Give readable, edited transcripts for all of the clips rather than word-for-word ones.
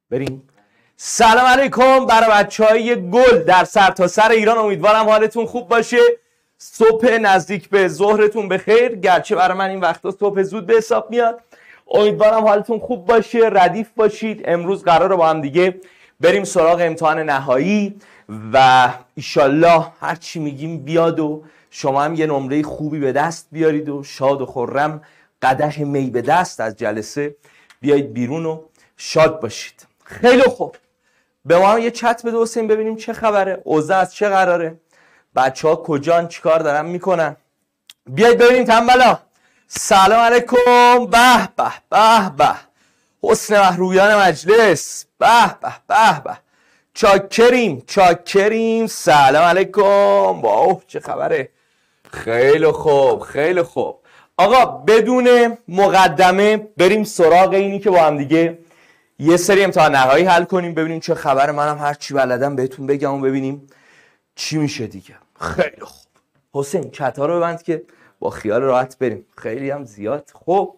بریم. سلام علیکم برای بچهای گل در سرتاسر ایران. امیدوارم حالتون خوب باشه. صبح نزدیک به ظهرتون بخیر، گرچه برای من این وقتا صبح زود به حساب میاد. امیدوارم حالتون خوب باشه، ردیف باشید. امروز قراره با هم دیگه بریم سراغ امتحان نهایی و ایشالله هر چی میگیم بیاد و شما هم یه نمره خوبی به دست بیارید و شاد و خرم قدح می به دست از جلسه بیایید بیرون و شاد باشید. خیلی خوب، به ما هم یه چت بده حسین ببینیم چه خبره، اوضاع از چه قراره، بچه ها کجان، چیکار دارن میکنن. بیایید ببینیم تنبلا. سلام علیکم. به به به به، حسن محرویان مجلس. به به به به، چاکریم چاکریم. سلام علیکم. واو چه خبره. خیلی خوب خیلی خوب. آقا بدون مقدمه بریم سراغ اینی که با هم دیگه یه سری امتحان نهایی حل کنیم، ببینیم چه خبره. منم هر چی بلدم بهتون بگم و ببینیم چی میشه دیگه. خیلی خوب. حسین چت ها رو ببند که با خیال راحت بریم، خیلی هم زیاد. خب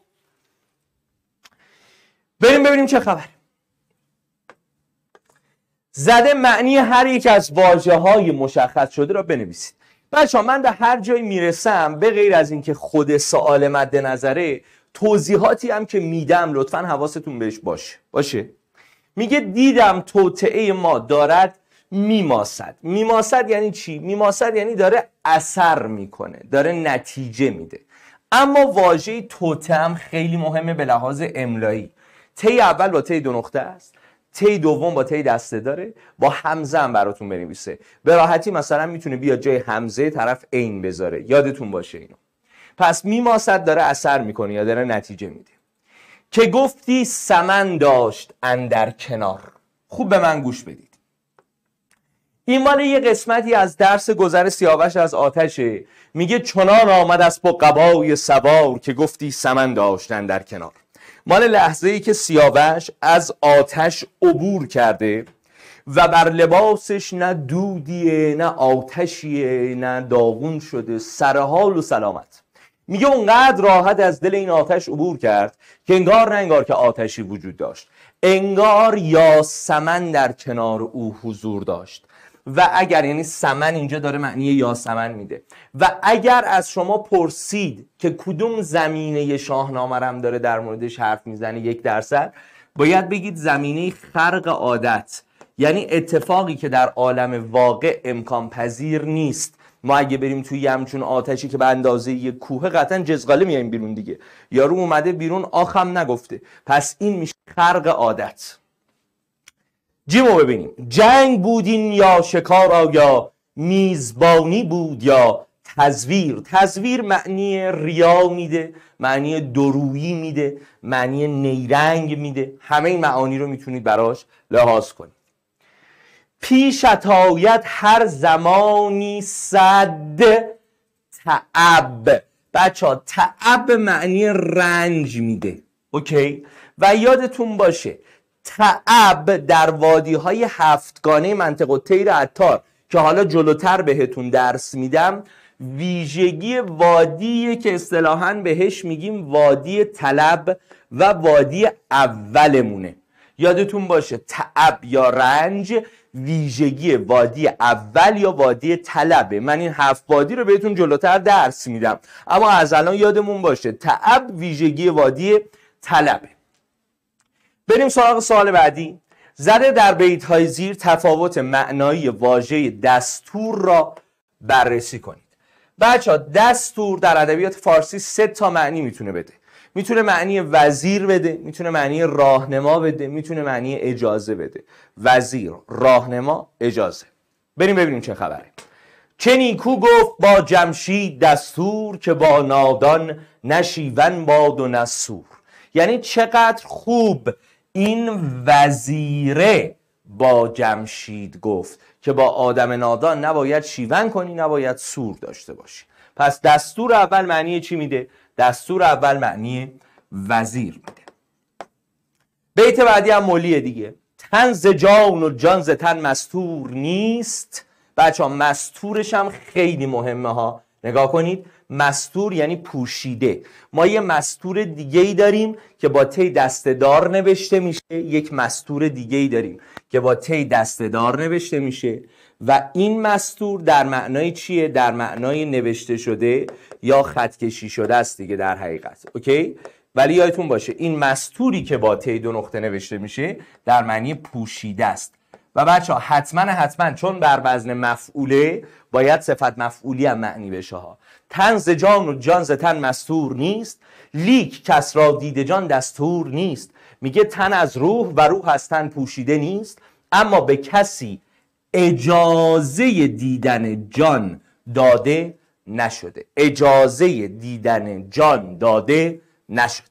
بریم ببینیم چه خبره. زده معنی هر یک از واژه‌های مشخص شده را بنویسید. بچه‌ها من به هر جایی میرسم به غیر از اینکه خود سوال مد نظره، توضیحاتی هم که میدم لطفاً حواستون بهش باشه. میگه دیدم توطئه ما دارد میماسد. میماسد یعنی چی؟ میماسد یعنی داره اثر میکنه، داره نتیجه میده. اما واژه توطئه هم خیلی مهمه به لحاظ املایی. تی اول با تی دو نقطه است، تی دوم با تی دسته داره، با همزه هم براتون بنویسه. به راحتی مثلا میتونه بیاد جای همزه طرف عین بذاره، یادتون باشه اینو. پس میماسد داره اثر میکنه یا داره نتیجه میده. که گفتی سمن داشت اندر کنار. خوب به من گوش بدید. این مال یه قسمتی از درس گذر سیاوش از آتشه. میگه چنان آمد از با قبای سوار که گفتی سمن داشت اندر کنار. مال لحظه‌ای که سیاوش از آتش عبور کرده و بر لباسش نه دودیه نه آتشیه نه داغون شده، سرحال و سلامت. میگه اونقدر راحت از دل این آتش عبور کرد که انگار نه انگار که آتشی وجود داشت، انگار یاسمن در کنار او حضور داشت. و اگر، یعنی سمن اینجا داره معنی یاسمن میده. و اگر از شما پرسید که کدوم زمینه شاهنامه داره در موردش حرف میزنه 1%، باید بگید زمینه خرق عادت، یعنی اتفاقی که در عالم واقع امکان پذیر نیست. ما اگه بریم توی همچون آتشی که به اندازه یک کوه، قطعا جزغاله میایم بیرون دیگه. یارو اومده بیرون آخم نگفته، پس این میشه خرق عادت. جیمو ببینیم. جنگ بودین یا شکار آیا، میزبانی بود یا تزویر. تزویر معنی ریا میده، معنی درویی میده، معنی نیرنگ میده. همه این معانی رو میتونید براش لحاظ کنید. پیشت آید هر زمانی صد تعب. بچه ها تعب معنی رنج میده، اوکی؟ و یادتون باشه تعب در وادی های هفتگانه منطقه طیر عطار که حالا جلوتر بهتون درس میدم، ویژگی وادیه که اصطلاحاً بهش میگیم وادی طلب و وادی اولمونه. یادتون باشه تعب یا رنج ویژگی وادی اول یا وادی طلبه. من این 7 وادی رو بهتون جلوتر درس میدم، اما از الان یادمون باشه تعب ویژگی وادی طلبه. بریم سراغ سوال بعدی. زده در بیت‌های زیر تفاوت معنایی واژه دستور را بررسی کنید. بچه‌ها دستور در ادبیات فارسی 3 تا معنی میتونه بده. میتونه معنی وزیر بده، میتونه معنی راهنما بده، میتونه معنی اجازه بده. وزیر، راهنما، اجازه. بریم ببینیم چه خبره. چه نیکو گفت با جمشید دستور، که با نادان نشیون باد و نسور. یعنی چقدر خوب این وزیره با جمشید گفت که با آدم نادان نباید شیون کنی، نباید سور داشته باشی. پس دستور اول معنی چی میده؟ دستور اول معنی وزیر میده. بیت بعدی هم مولیه دیگه. تن ز جان و جان ز تن مستور نیست. بچه ها مستورش هم خیلی مهمه ها، نگاه کنید، مستور یعنی پوشیده. ما یه مستور دیگه ای داریم که با تی دسته‌دار نوشته میشه، یک مستور دیگه ای داریم که با تی دسته‌دار نوشته میشه و این مستور در معنای چیه؟ در معنای نوشته شده یا خط کشی شده است دیگه در حقیقت. اوکی؟ ولی یادتون باشه این مستوری که با تی دو نقطه نوشته میشه در معنی پوشیده است. و بچه ها حتما چون بر وزن مفعوله باید صفت مفعولی هم معنی بشه ها. تن ز جان و جان ز تن مستور نیست، لیک کس را دید جان دستور نیست. میگه تن از روح و روح از تن پوشیده نیست، اما به کسی اجازه دیدن جان داده نشده. اجازه دیدن جان داده نشده.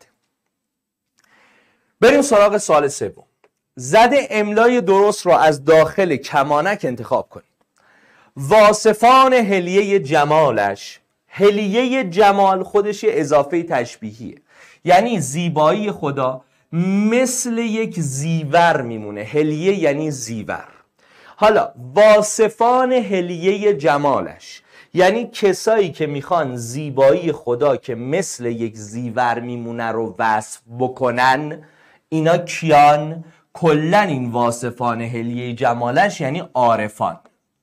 بریم سراغ سوال سوم. زده املای درست را از داخل کمانک انتخاب کنید. واصفان حلیه جمالش، حلیه جمال خودش اضافه تشبیهیه، یعنی زیبایی خدا مثل یک زیور میمونه. حلیه یعنی زیور. حالا واصفان حلیه جمالش یعنی کسایی که میخوان زیبایی خدا که مثل یک زیور میمونه رو وصف بکنن، اینا کیان؟ کلن این واصفان حلیه جمالش یعنی عارفان،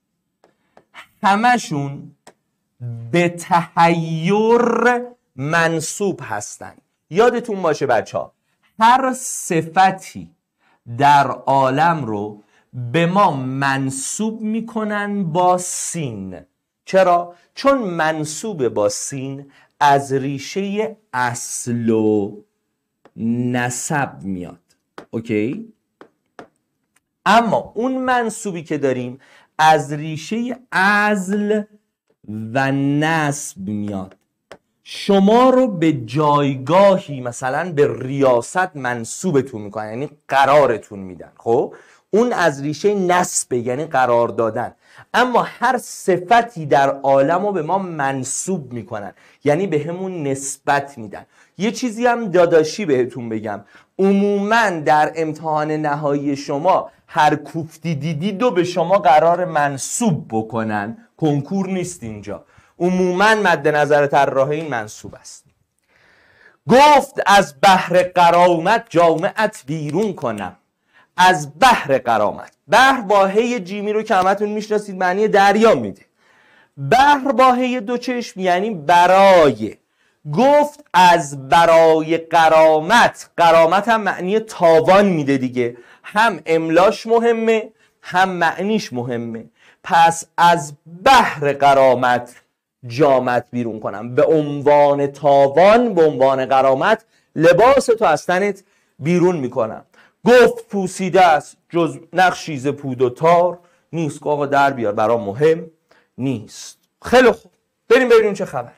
همشون به تحیر منسوب هستن. یادتون باشه بچه ها، هر صفتی در عالم رو به ما منسوب میکنن با سین. چرا؟ چون منسوب با سین از ریشه اصل و نسب میاد. اوکی؟ اما اون منسوبی که داریم از ریشه ازل و نسب میاد. شما رو به جایگاهی مثلا به ریاست منسوبتون میکنن، یعنی قرارتون میدن. خب اون از ریشه نسبه، یعنی قرار دادن. اما هر صفتی در عالم رو به ما منسوب میکنن، یعنی به همون نسبت میدن. یه چیزی هم داداشی بهتون بگم، عموما در امتحان نهایی شما هر کوفتی دیدید و به شما قرار منسوب بکنن. کنکور نیست اینجا، عموما مد نظر طراحین منسوب است. گفت از بحر غرامت جامعت بیرون کنم. از بحر غرامت، بحر با هی جیمی رو که همتون میشناسید معنی دریا میده. بحر با هی دو چشم یعنی برای. گفت از برای غرامت، غرامت هم معنی تاوان میده دیگه، هم املاش مهمه هم معنیش مهمه. پس از بحر غرامت جامت بیرون کنم، به عنوان تاوان، به عنوان غرامت لباس تو از تنت بیرون میکنم. گفت پوسیده است جز نقشی ز پود و تار، نیست که آقا در بیار برام مهم نیست. خیلی خوب، بریم ببینیم چه خبر.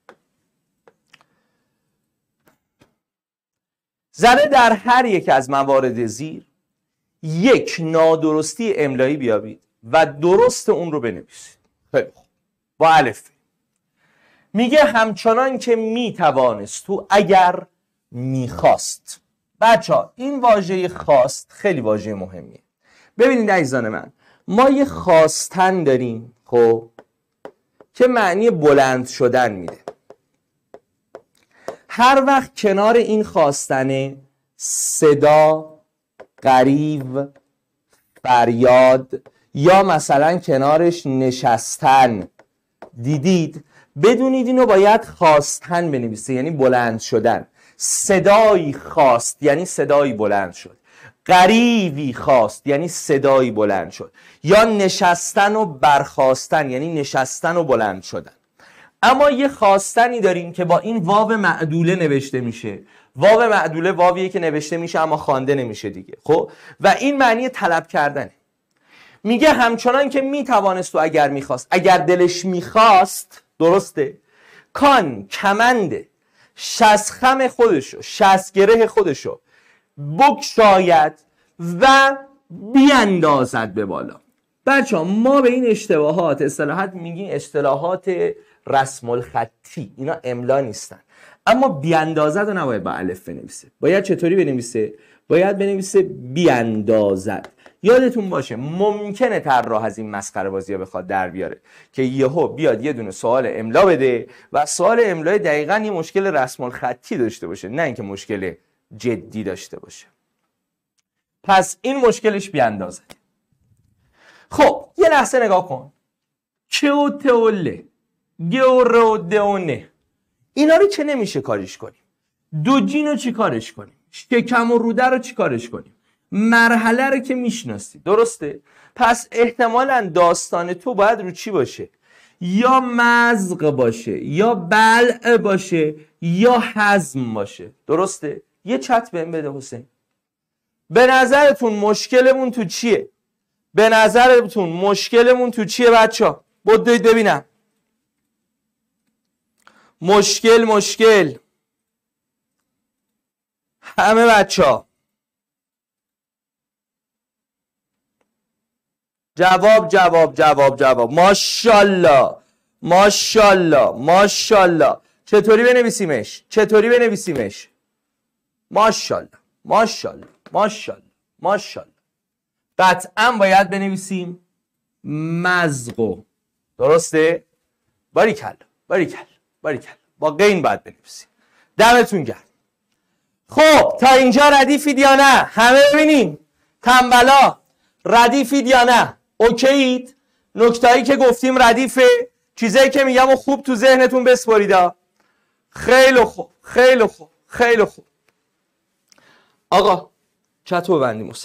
زده در هر یک از موارد زیر یک نادرستی املایی بیابید و درست اون رو بنویسید. خیلی خوب، با الف. میگه همچنان که میتوانست تو اگر میخواست. بچه ها این واژه خواست خیلی واژه مهمیه. ببینید عزیزان من، ما یه خواستن داریم خب که معنی بلند شدن میده. هر وقت کنار این خواستنه صدا، غریو، فریاد یا مثلا کنارش نشستن دیدید، بدونید اینو باید خواستن بنویسه، یعنی بلند شدن. صدایی خواست یعنی صدایی بلند شد. غریوی خواست یعنی صدایی بلند شد. یا نشستن و برخاستن یعنی نشستن و بلند شدن. اما یه خواستنی داریم که با این واو معدوله نوشته میشه. واو معدوله واویه که نوشته میشه اما خوانده نمیشه دیگه. خب و این معنی طلب کردنه. میگه همچنان که میتوانست و اگر میخواست، اگر دلش میخواست، درسته، کان کمنده شسخم خودشو، شسگره خودشو بگشاید و بیاندازد به بالا. بچه ها ما به این اشتباهات اصطلاحات میگیم اصطلاحات رسم الخطی، اینا املا نیستن. اما بیاندازد رو نباید با الف بنویسه. باید چطوری بنویسه؟ باید بنویسه بیاندازد، یادتون باشه ممکنه طراح از این مسخره بازی ها بخواد در بیاره که یهو بیاد یه دونه سوال املا بده و سوال املا دقیقاً یه مشکل رسم الخطی داشته باشه، نه اینکه مشکل جدی داشته باشه. پس این مشکلش بیاندازه. خب یه لحظه نگاه کن. کئوتئوله، گئورودئونه، اینا رو چه نمیشه کاریش کنیم؟ دوجین رو چی کارش کنیم؟ شکم و روده رو چی کارش کنیم؟ مرحله رو که میشناسی، درسته؟ پس احتمالاً داستان تو باید رو چی باشه؟ یا مزق باشه، یا بلع باشه، یا هضم باشه، درسته؟ یه چت بهم بده حسین. به نظرتون مشکلمون تو چیه؟ به نظرتون مشکلمون تو چیه بچه‌ها؟ بدوید ببینم. مشکل همه بچه‌ها جواب. ماشاءالله. چطوری بنویسیمش؟ ماشاءالله. قطعا باید بنویسیم مزقو، درسته؟ باریکلا. با قین باید بنویسیم. دمتون گرم. خب تا اینجا ردیفید یا نه؟ همه ببینیم. تنبلا ردیفید یا نه؟ اوکیید؟ نکتهایی که گفتیم ردیفه؟ چیزایی که میگم و خوب تو ذهنتون بسپاریدا. خیلی خوب. آقا چطور ببندیم حسین؟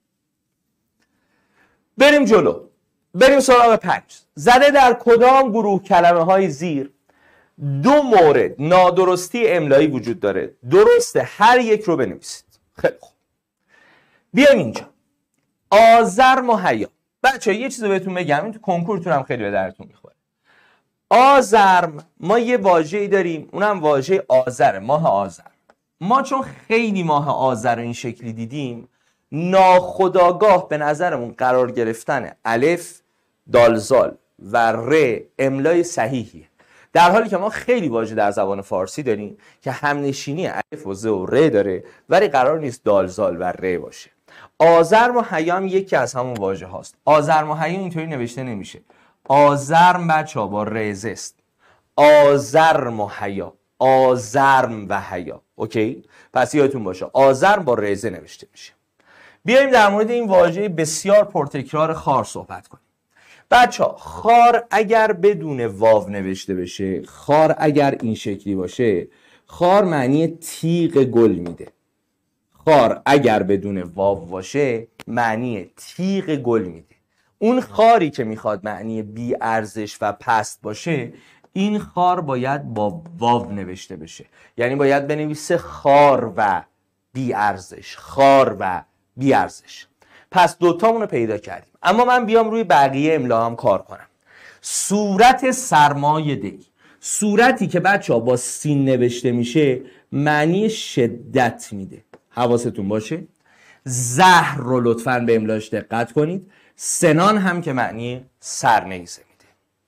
بریم جلو. بریم سراغ 5. زده در کدام گروه کلمه های زیر 2 مورد نادرستی املایی وجود داره؟ درسته هر یک رو بنویسید. خیلی خوب. بیایم اینجا. آزرم و حیا. بچه‌ها یه چیزو بهتون بگم، این تو کنکورتون هم خیلی به درتون میخوره. آزرم، ما یه واژه‌ای داریم، اونم واژه آذر، ماه آذر. ما چون خیلی ماه آذر رو این شکلی دیدیم، ناخودآگاه به نظرمون قرار گرفتن الف، دالزال و ر املای صحیحیه، در حالی که ما خیلی واژه در زبان فارسی داریم که همنشینی الف و ز و ر داره ولی قرار نیست دالزال و ر باشه. آزرم و حیا هم یکی از همون واژه هاست. آزرم و حیا اینطوری نوشته نمیشه. آزرم بچه‌ها با ر است. آزرم و حیا، آزرم و حیا. اوکی؟ پس یادتون باشه آزرم با ر نوشته میشه. بیایم در مورد این واژه بسیار پرتکرار خار صحبت کنیم. بچه‌ها خار اگر بدون واو نوشته بشه، خار اگر این شکلی باشه، خار معنی تیغ گل میده. خار اگر بدون واو باشه معنی تیغ گل میده. اون خاری که میخواد معنی بی ارزش و پست باشه، این خار باید با واو نوشته بشه. یعنی باید بنویسه خار و بی ارزش، خار و بی ارزش. پس دوتامون رو پیدا کردیم. اما من بیام روی بقیه املا هم کار کنم. صورت سرمایه‌دهی، صورتی که بچه‌ها با سین نوشته میشه معنی شدت میده. حواستون باشه. زهر رو لطفاً به املاش دقت کنید. سنان هم که معنی سرنیزه میده.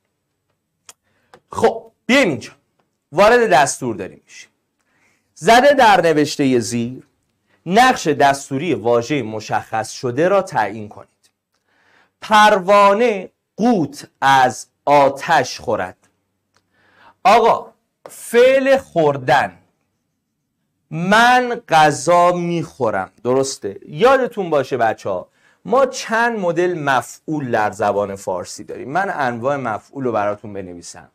خب بیایم اینجا وارد دستور داریم میشیم. زده در نوشته زیر نقش دستوری واژه مشخص شده را تعیین کنید. پروانه قوت از آتش خورد. آقا فعل خوردن، من غذا میخورم، درسته؟ یادتون باشه بچه ها ما چند مدل مفعول در زبان فارسی داریم. من انواع مفعول رو براتون بنویسم.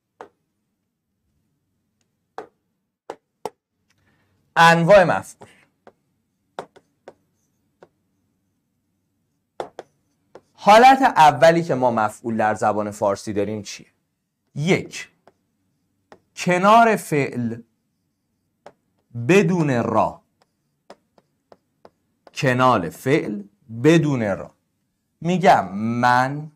انواع مفعول. حالت اولی که ما مفعول در زبان فارسی داریم چیه؟ 1. کنار فعل بدون را. کنار فعل بدون را. میگم من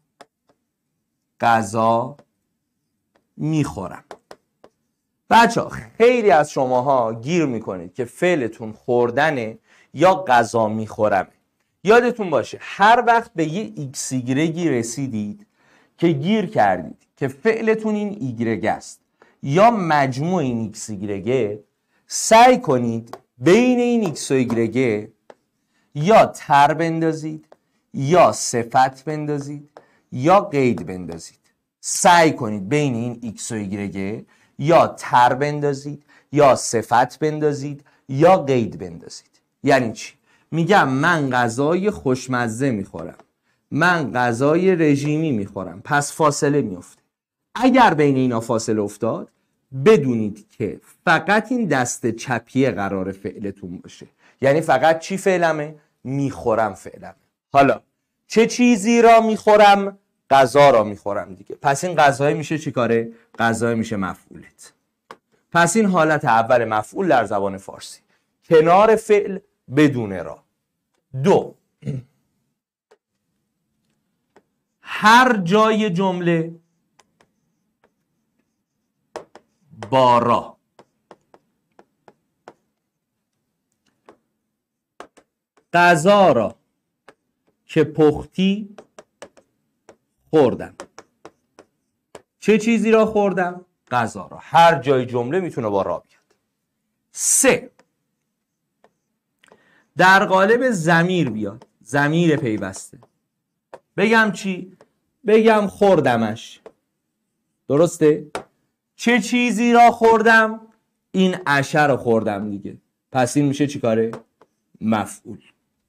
غذا میخورم. بچه خیلی از شماها گیر میکنید که فعلتون خوردنه یا غذا میخورمه. یادتون باشه هر وقت به یه ایکس ایگرگی رسیدید که گیر کردید که فعلتون این ایگرگ است یا مجموع این ایکس ایگرگه، سعی کنید بین این ایکس و ایگرگه یا تر بندازید یا صفت بندازید یا قید بندازید. سعی کنید بین این x و y یا تر بندازید یا صفت بندازید یا قید بندازید. یعنی چی؟ میگم من غذای خوشمزه میخورم، من غذای رژیمی میخورم، پس فاصله میفته. اگر بین اینا فاصله افتاد بدونید که فقط این دست چپیه قرار فعلتون باشه. یعنی فقط چی فعلمه؟ میخورم فعلمه. حالا چه چیزی را میخورم؟ غذا را میخورم دیگه. پس این غذای میشه چی کاره؟ غذای میشه مفعولت. پس این حالت اول مفعول در زبان فارسی، کنار فعل بدون را. دو، هر جای جمله با را. غذا را که پختی خوردم. چه چیزی را خوردم؟ غذا را. هر جای جمله میتونه با را بیاد. 3، در قالب ضمیر بیاد، ضمیر پیوسته. بگم چی؟ بگم خوردمش. درسته؟ چه چیزی را خوردم؟ این عشه را خوردم دیگه. پس این میشه چی کاره؟ مفعول.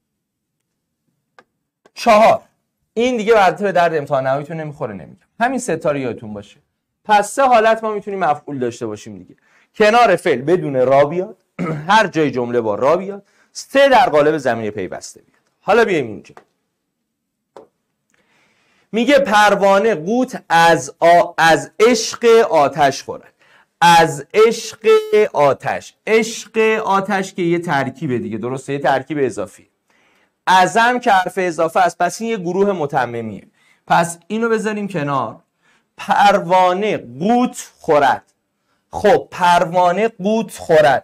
4، این دیگه البته به درد امتحان نهاییتون نمیخوره، نمیگم. همین سه تا رو یادتون باشه. پس 3 حالت ما میتونیم مفعول داشته باشیم دیگه. کنار فعل بدون را بیاد، هر جای جمله با را بیاد، 3 در قالب ضمیر پیوسته بیاد. حالا بیایم اینجا. میگه پروانه قوت از عشق آتش خورد. از عشق آتش. عشق آتش که یه ترکیبه دیگه، درسته؟ یه ترکیب اضافی. ازم که حرف اضافه است، پس این یه گروه متممیه. پس اینو بذاریم کنار. پروانه قوت خورد. خب پروانه قوت خورد.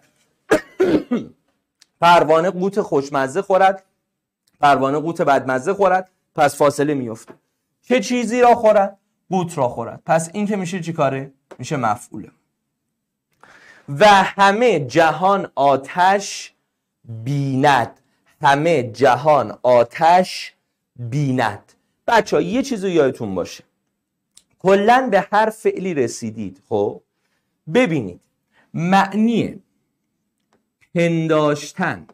پروانه قوت خوشمزه خورد، پروانه قوت بدمزه خورد، پس فاصله میفته. چه چیزی را خورد؟ قوت را خورد. پس این که میشه چی کاره؟ میشه مفعوله. و همه جهان آتش بیند. همه جهان آتش بیند. بچه ها یه چیزو یادتون باشه، کلن به هر فعلی رسیدید، خب ببینید معنی پنداشتن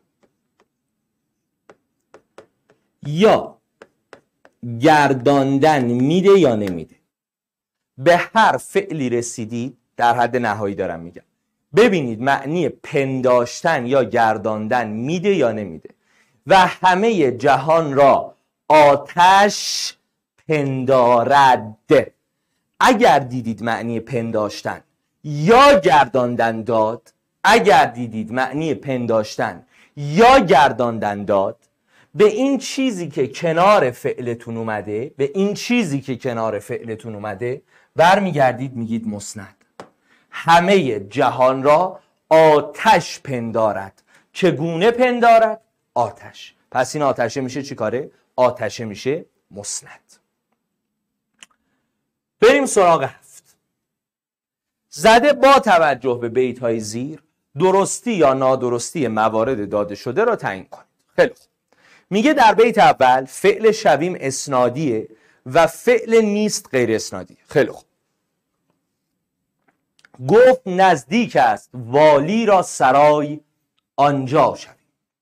یا گرداندن میده یا نمیده. به هر فعلی رسیدید، در حد نهایی دارم میگم، ببینید معنی پنداشتن یا گرداندن میده یا نمیده. و همه جهان را آتش پندارد. اگر دیدید معنی پنداشتن یا گرداندن داد، اگر دیدید معنی پنداشتن یا گرداندن داد، به این چیزی که کنار فعلتون اومده، به این چیزی که کنار فعلتون اومده برمیگردید میگید مسند. همه جهان را آتش پندارد. چگونه پندارد؟ آتش. پس این آتشه میشه چی کاره؟ آتشه میشه مسند. بریم سراغ 7. زده با توجه به بیت های زیر درستی یا نادرستی موارد داده شده را تعیین کنید. خیلی خوب. میگه در بیت اول فعل شویم اسنادیه و فعل نیست غیر اسنادیه. خیلی خوب. گفت نزدیک است والی را سرای آنجا شویم.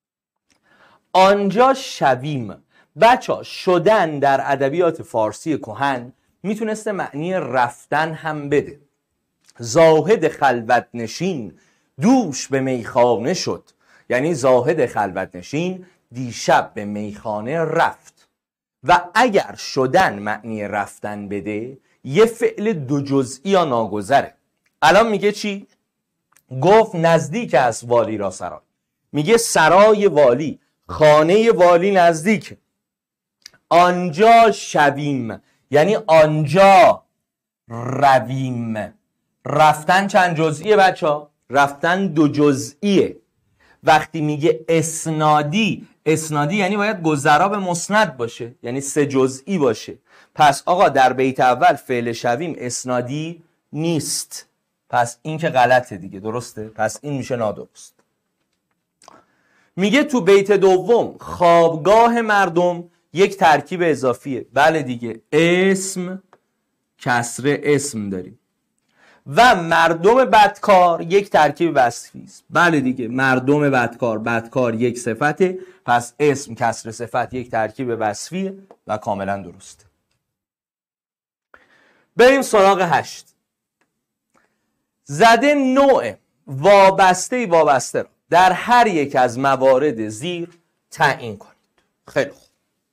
آنجا شویم. بچه شدن در ادبیات فارسی کهن میتونسته معنی رفتن هم بده. زاهد خلوت نشین دوش به میخانه شد. یعنی زاهد خلوت نشین دیشب به میخانه رفت. و اگر شدن معنی رفتن بده، یه فعل دو جزئی یا ناگذره. الان میگه چی؟ گفت نزدیک است والی را سرای. میگه سرای والی، خانه والی نزدیک. آنجا شویم یعنی آنجا رویم. رفتن چند جزئیه بچه ها؟ رفتن دو جزئیه. وقتی میگه اسنادی، اسنادی یعنی باید گذرا به مسند باشه، یعنی 3 جزئی باشه. پس آقا در بیت اول فعل شویم اسنادی نیست، پس این که غلطه دیگه، درسته؟ پس این میشه نادرست. میگه تو بیت دوم خوابگاه مردم یک ترکیب اضافیه. بله دیگه، اسم کسر اسم داریم. و مردم بدکار یک ترکیب وصفی است. بله دیگه، مردم بدکار، بدکار یک صفته، پس اسم کسر صفت یک ترکیب وصفیه و کاملا درسته. بریم سراغ 8. زده نوع وابسته را در هر یک از موارد زیر تعیین کنید. خیلی خوب.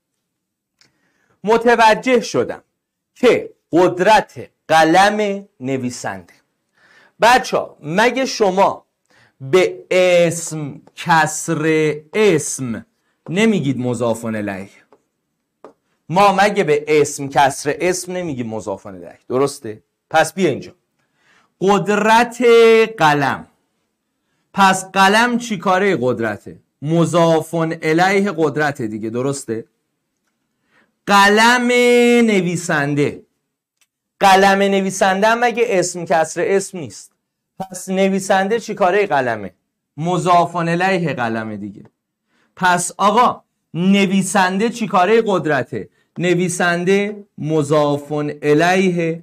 متوجه شدم که قدرت قلم نویسنده. بچه‌ها مگه شما به اسم کسر اسم نمیگید مضاف الیه؟ ما مگه به اسم کسر اسم نمیگیم مضاف الیه، درسته؟ پس بیا اینجا قدرت قلم. پس قلم چی کاره قدرته؟ مضاف الیه قدرته دیگه، درسته؟ قلم نویسنده، قلم نویسنده هم مگه اسم کسر اسم نیست؟ پس نویسنده چی کاره قلمه؟ مضاف الیه قلمه دیگه. پس آقا نویسنده چی کاره قدرته؟ نویسنده مضاف الیه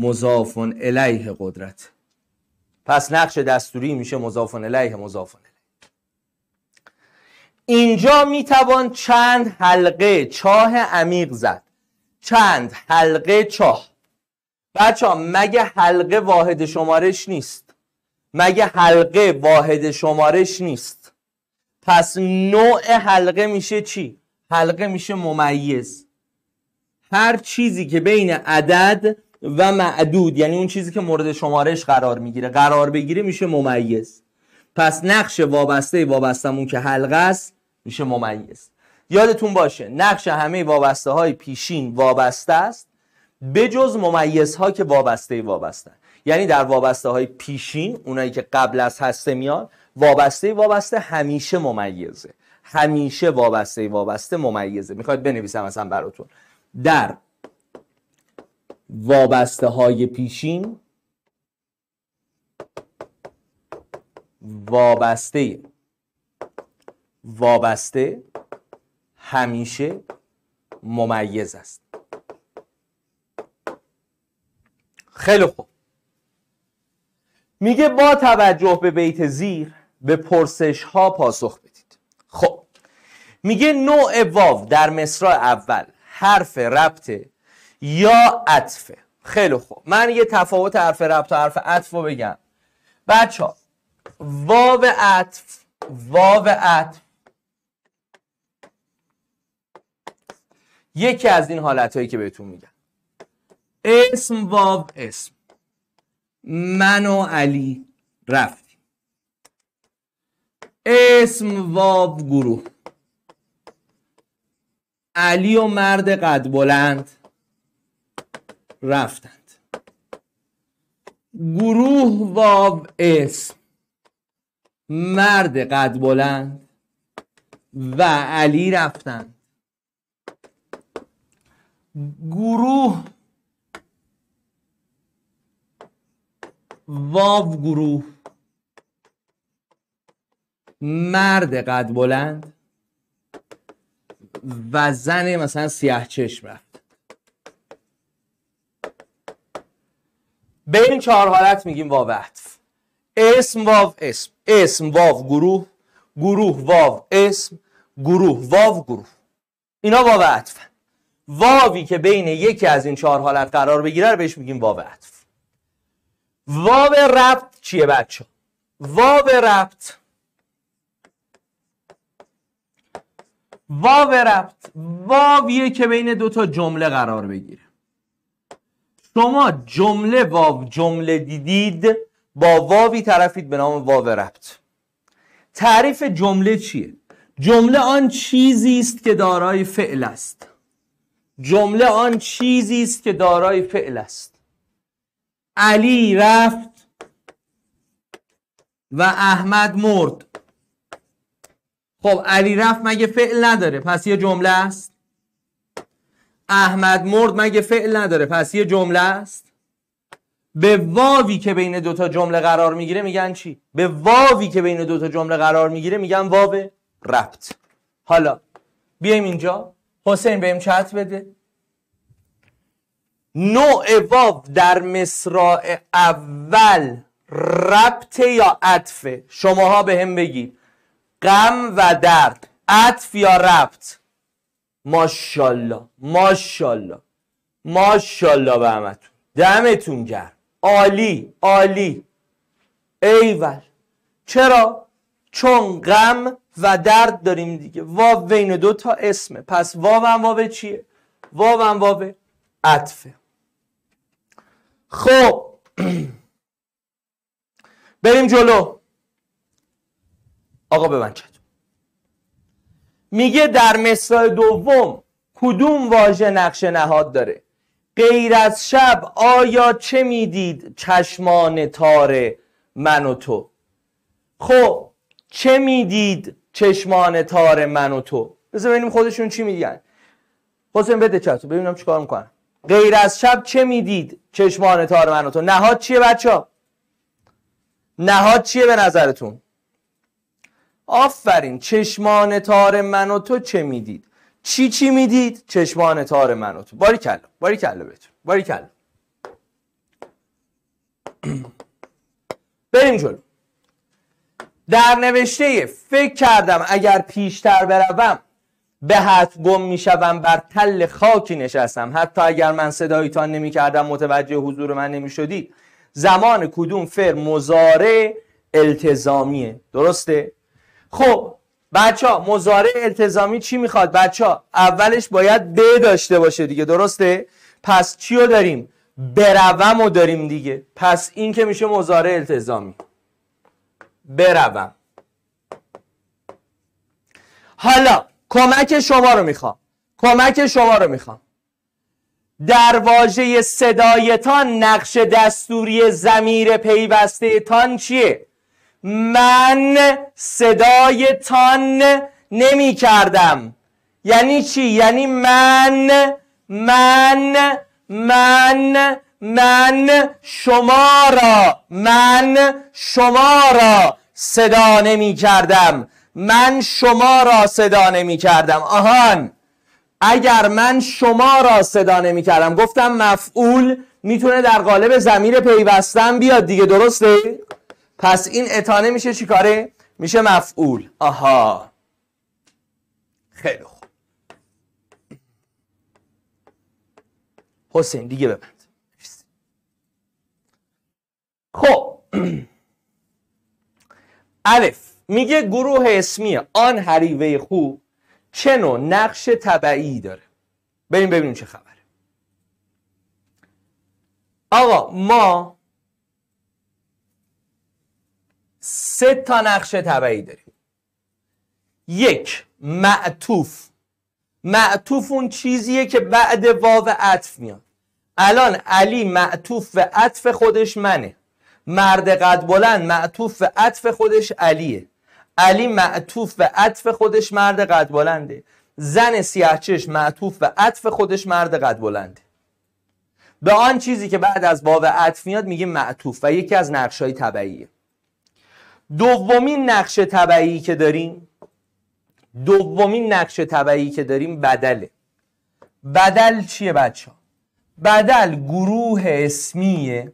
قدرت. پس نقش دستوری میشه مضاف الیه مضاف الیه. اینجا میتوان چند حلقه چاه عمیق زد. چند حلقه چاه. بچه مگه حلقه واحد شمارش نیست؟ مگه حلقه واحد شمارش نیست؟ پس نوع حلقه میشه چی؟ حلقه میشه ممیز. هر چیزی که بین عدد و معدود، یعنی اون چیزی که مورد شمارش قرار بگیره میشه ممیز. پس نقش وابستمون که حلقه است میشه ممیز. یادتون باشه نقش همه وابسته های پیشین وابسته است به جز ممیزها که وابسته. یعنی در وابسته های پیشین، اونایی که قبل از هسته میان، وابسته همیشه ممیزه. همیشه وابسته ممیزه. میخواید بنویسم مثلا براتون در وابسته های پیشین وابسته همیشه ممیز است. خیلی خوب. میگه با توجه به بیت زیر به پرسش ها پاسخ بدید. خب میگه نوع واو در مصرع اول حرف ربطه یا عطفه. خیلی خوب. من یه تفاوت حرف ربط و حرف عطف رو بگم. بچه ها واو عطف یکی از این حالت هایی که بهتون میگم. اسم واو اسم. من و علی رفتیم. اسم واو گروه. علی و مرد قد بلند رفتند. گروه واو اسم. مرد قد بلند و علی رفتند. گروه واو گروه. مرد قد بلند و زن مثلا سیاه چشم رفت. به این 4 حالت میگیم واو عطف. اسم واو اسم. اسم واو گروه. گروه واو اسم. گروه واو گروه. اینا واو عطف. واوی که بین یکی از این 4 حالت قرار بگیره رو بهش میگیم واو عطف. واو ربط چیه بچه؟ واو ربط واویه که بین 2 تا جمله قرار بگیره. شما جمله واو جمله دیدید، با واوی طرفید به نام واو ربط. تعریف جمله چیه؟ جمله آن چیزی است که دارای فعل است. جمله آن چیزی است که دارای فعل است. علی رفت و احمد مرد. خب علی رفت مگه فعل نداره؟ پس یه جمله است. احمد مرد مگه فعل نداره؟ پس یه جمله است. به واوی که بین 2 تا جمله قرار میگیره میگن چی؟ به واوی که بین 2 تا جمله قرار میگیره میگن واو ربط. حالا بیایم اینجا حسین بهم چت بده. نوع واو در مصرع اول ربط یا عطفه؟ شماها به هم بگید. غم و درد، عطف یا ربط؟ ماشاءالله ماشاءالله ماشاءالله به همتون، دمتون گرم، عالی عالی، ایول. چرا؟ چون غم و درد داریم دیگه. واو بین دو تا اسمه، پس واو هم واو چیه؟ واو هم واو عطفه. خب بریم جلو. آقا ببند چت. میگه در مصرع دوم کدوم واژه نقش نهاد داره؟ غیر از شب آیا چه میدید چشمان تار من و تو؟ خب چه میدید چشمان تار من و تو؟ بذار ببینیم خودشون چی میگن. حسین بده چتو ببینم چیکار میکنن. غیر از شب چه میدید چشمان تار من و تو؟ نهاد چیه بچه‌ها؟ نهاد چیه به نظرتون؟ آفرین، چشمان تار من و تو چه میدید؟ چی میدید؟ چشمان تار من و تو. باریکلا باریکلا بهتون، باریکلا. بریم جلو. در نوشته فکر کردم اگر پیشتر بروم به حد گم میشوم بر تل خاکی نشستم، حتی اگر من صدایتان نمی کردم متوجه حضور من نمی شدید. زمان کدوم فعل مضارع التزامیه؟ درسته؟ خب بچه ها مضارع التزامی چی میخواد بچه ها؟ اولش باید ب داشته باشه دیگه، درسته؟ پس چی رو داریم؟ بروم رو داریم دیگه. پس این که میشه مضارع التزامی، بروم. حالا کمک شما رو میخوام. در واژه صدایتان نقش دستوری ضمیر پیوسته تان چیه؟ من صدایتان نمی کردم. یعنی چی؟ یعنی من شما را صدا نمی کردم. من شما را صدا نمی کردم. آهان، اگر من شما را صدا نمی کردم، گفتم مفعول میتونه در قالب ضمیر پیوستن بیاد دیگه، درسته؟ پس این اتانه میشه چی کاره؟ میشه مفعول. آها، خیلی خوب. حسین دیگه ببند. خب الف میگه گروه اسمی آن حریوه خوب چه نوع نقش تبعی داره؟ بریم ببینیم چه خبره. آقا ما 3 تا نقش تبعی داریم. 1 معطوف. معطوف اون چیزیه که بعد واو عطف میاد. الان علی معطوف به عطف خودش منه. مرد قد بلند معطوف به عطف خودش علیه. علی معطوف به عطف خودش مرد قد بلنده. زن سیاه‌چشم معطوف به عطف خودش مرد قد بلنده. به آن چیزی که بعد از واو عطف میاد میگیم معطوف و یکی از نقش‌های تبعیه. دومین نقش تبعی که داریم بدله. بدل چیه بچه ها؟ بدل گروه اسمیه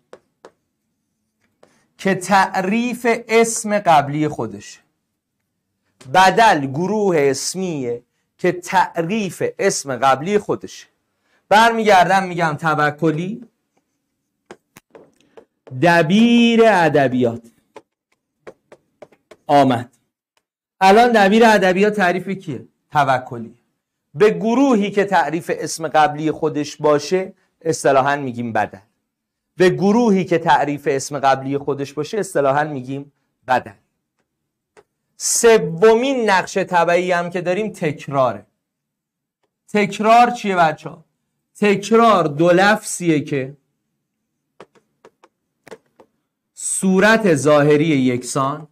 که تعریف اسم قبلی خودشه. بدل گروه اسمیه که تعریف اسم قبلی خودشه. برمیگردم میگم توکلی دبیر ادبیات آمد. الان دبیر ادبیات تعریف کیه؟ توکلی. به گروهی که تعریف اسم قبلی خودش باشه اصطلاحاً میگیم بدل. به گروهی که تعریف اسم قبلی خودش باشه اصطلاحاً میگیم بدل. سومین نقش تبعی هم که داریم تکراره. تکرار چیه بچه ها؟ تکرار دو لفظیه که صورت ظاهری یکسان،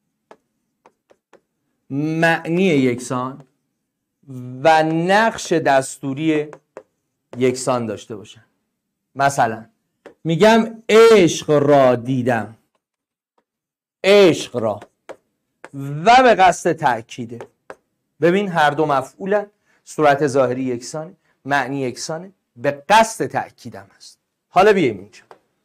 معنی یکسان و نقش دستوری یکسان داشته باشن. مثلا میگم عشق را دیدم، عشق را، و به قصد تأکیده. ببین هر دو مفعولن، صورت ظاهری یکسانه، معنی یکسانه، به قصد تأکیدم هست. حالا بیایم اینجا.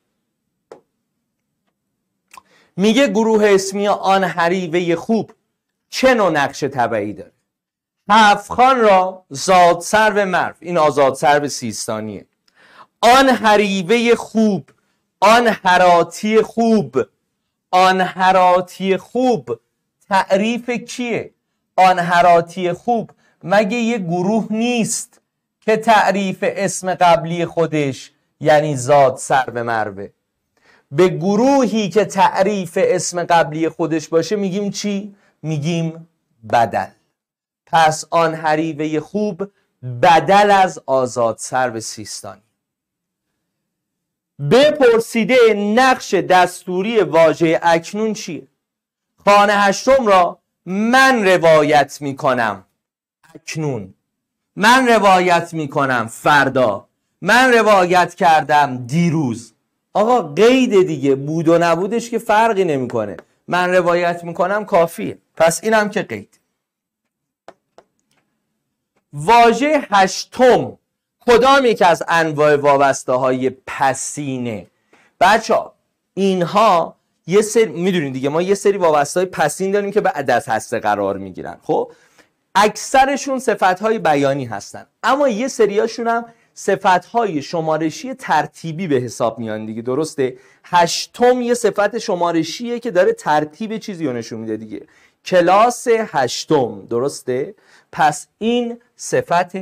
میگه گروه اسمی آن حریوه خوب چه نوع نقش تبعی داره؟ هفتخوان را زادسرو مرو، این آزادسرو سیستانیه. آن حریوه خوب، آن هراتی خوب، آن هراتی خوب تعریف کیه؟ آن هراتی خوب مگه یه گروه نیست که تعریف اسم قبلی خودش یعنی زادسرو مروه؟ به گروهی که تعریف اسم قبلی خودش باشه میگیم چی؟ میگیم بدل. پس آن حریوه خوب بدل از آزادسرو سیستانی. بپرسیده نقش دستوری واژه اکنون چیه؟ خانه هشتم را من روایت میکنم اکنون، من روایت میکنم فردا، من روایت کردم دیروز. آقا قید دیگه، بود و نبودش که فرقی نمیکنه، من روایت میکنم کافیه. پس اینم که قید. واژه هشتم کدام یک از انواع وابسته های پسینه؟ بچه اینها یه سری میدونید دیگه، ما یه سری وابسته های پسین داریم که بعد از هسته قرار میگیرن. خب اکثرشون صفت های بیانی هستن، اما یه سریاشون هم صفت های شمارشی ترتیبی به حساب میان دیگه. درسته؟ هشتم یه صفت شمارشیه که داره ترتیب چیزی رو نشون میده دیگه. کلاس هشتم، درسته؟ پس این صفت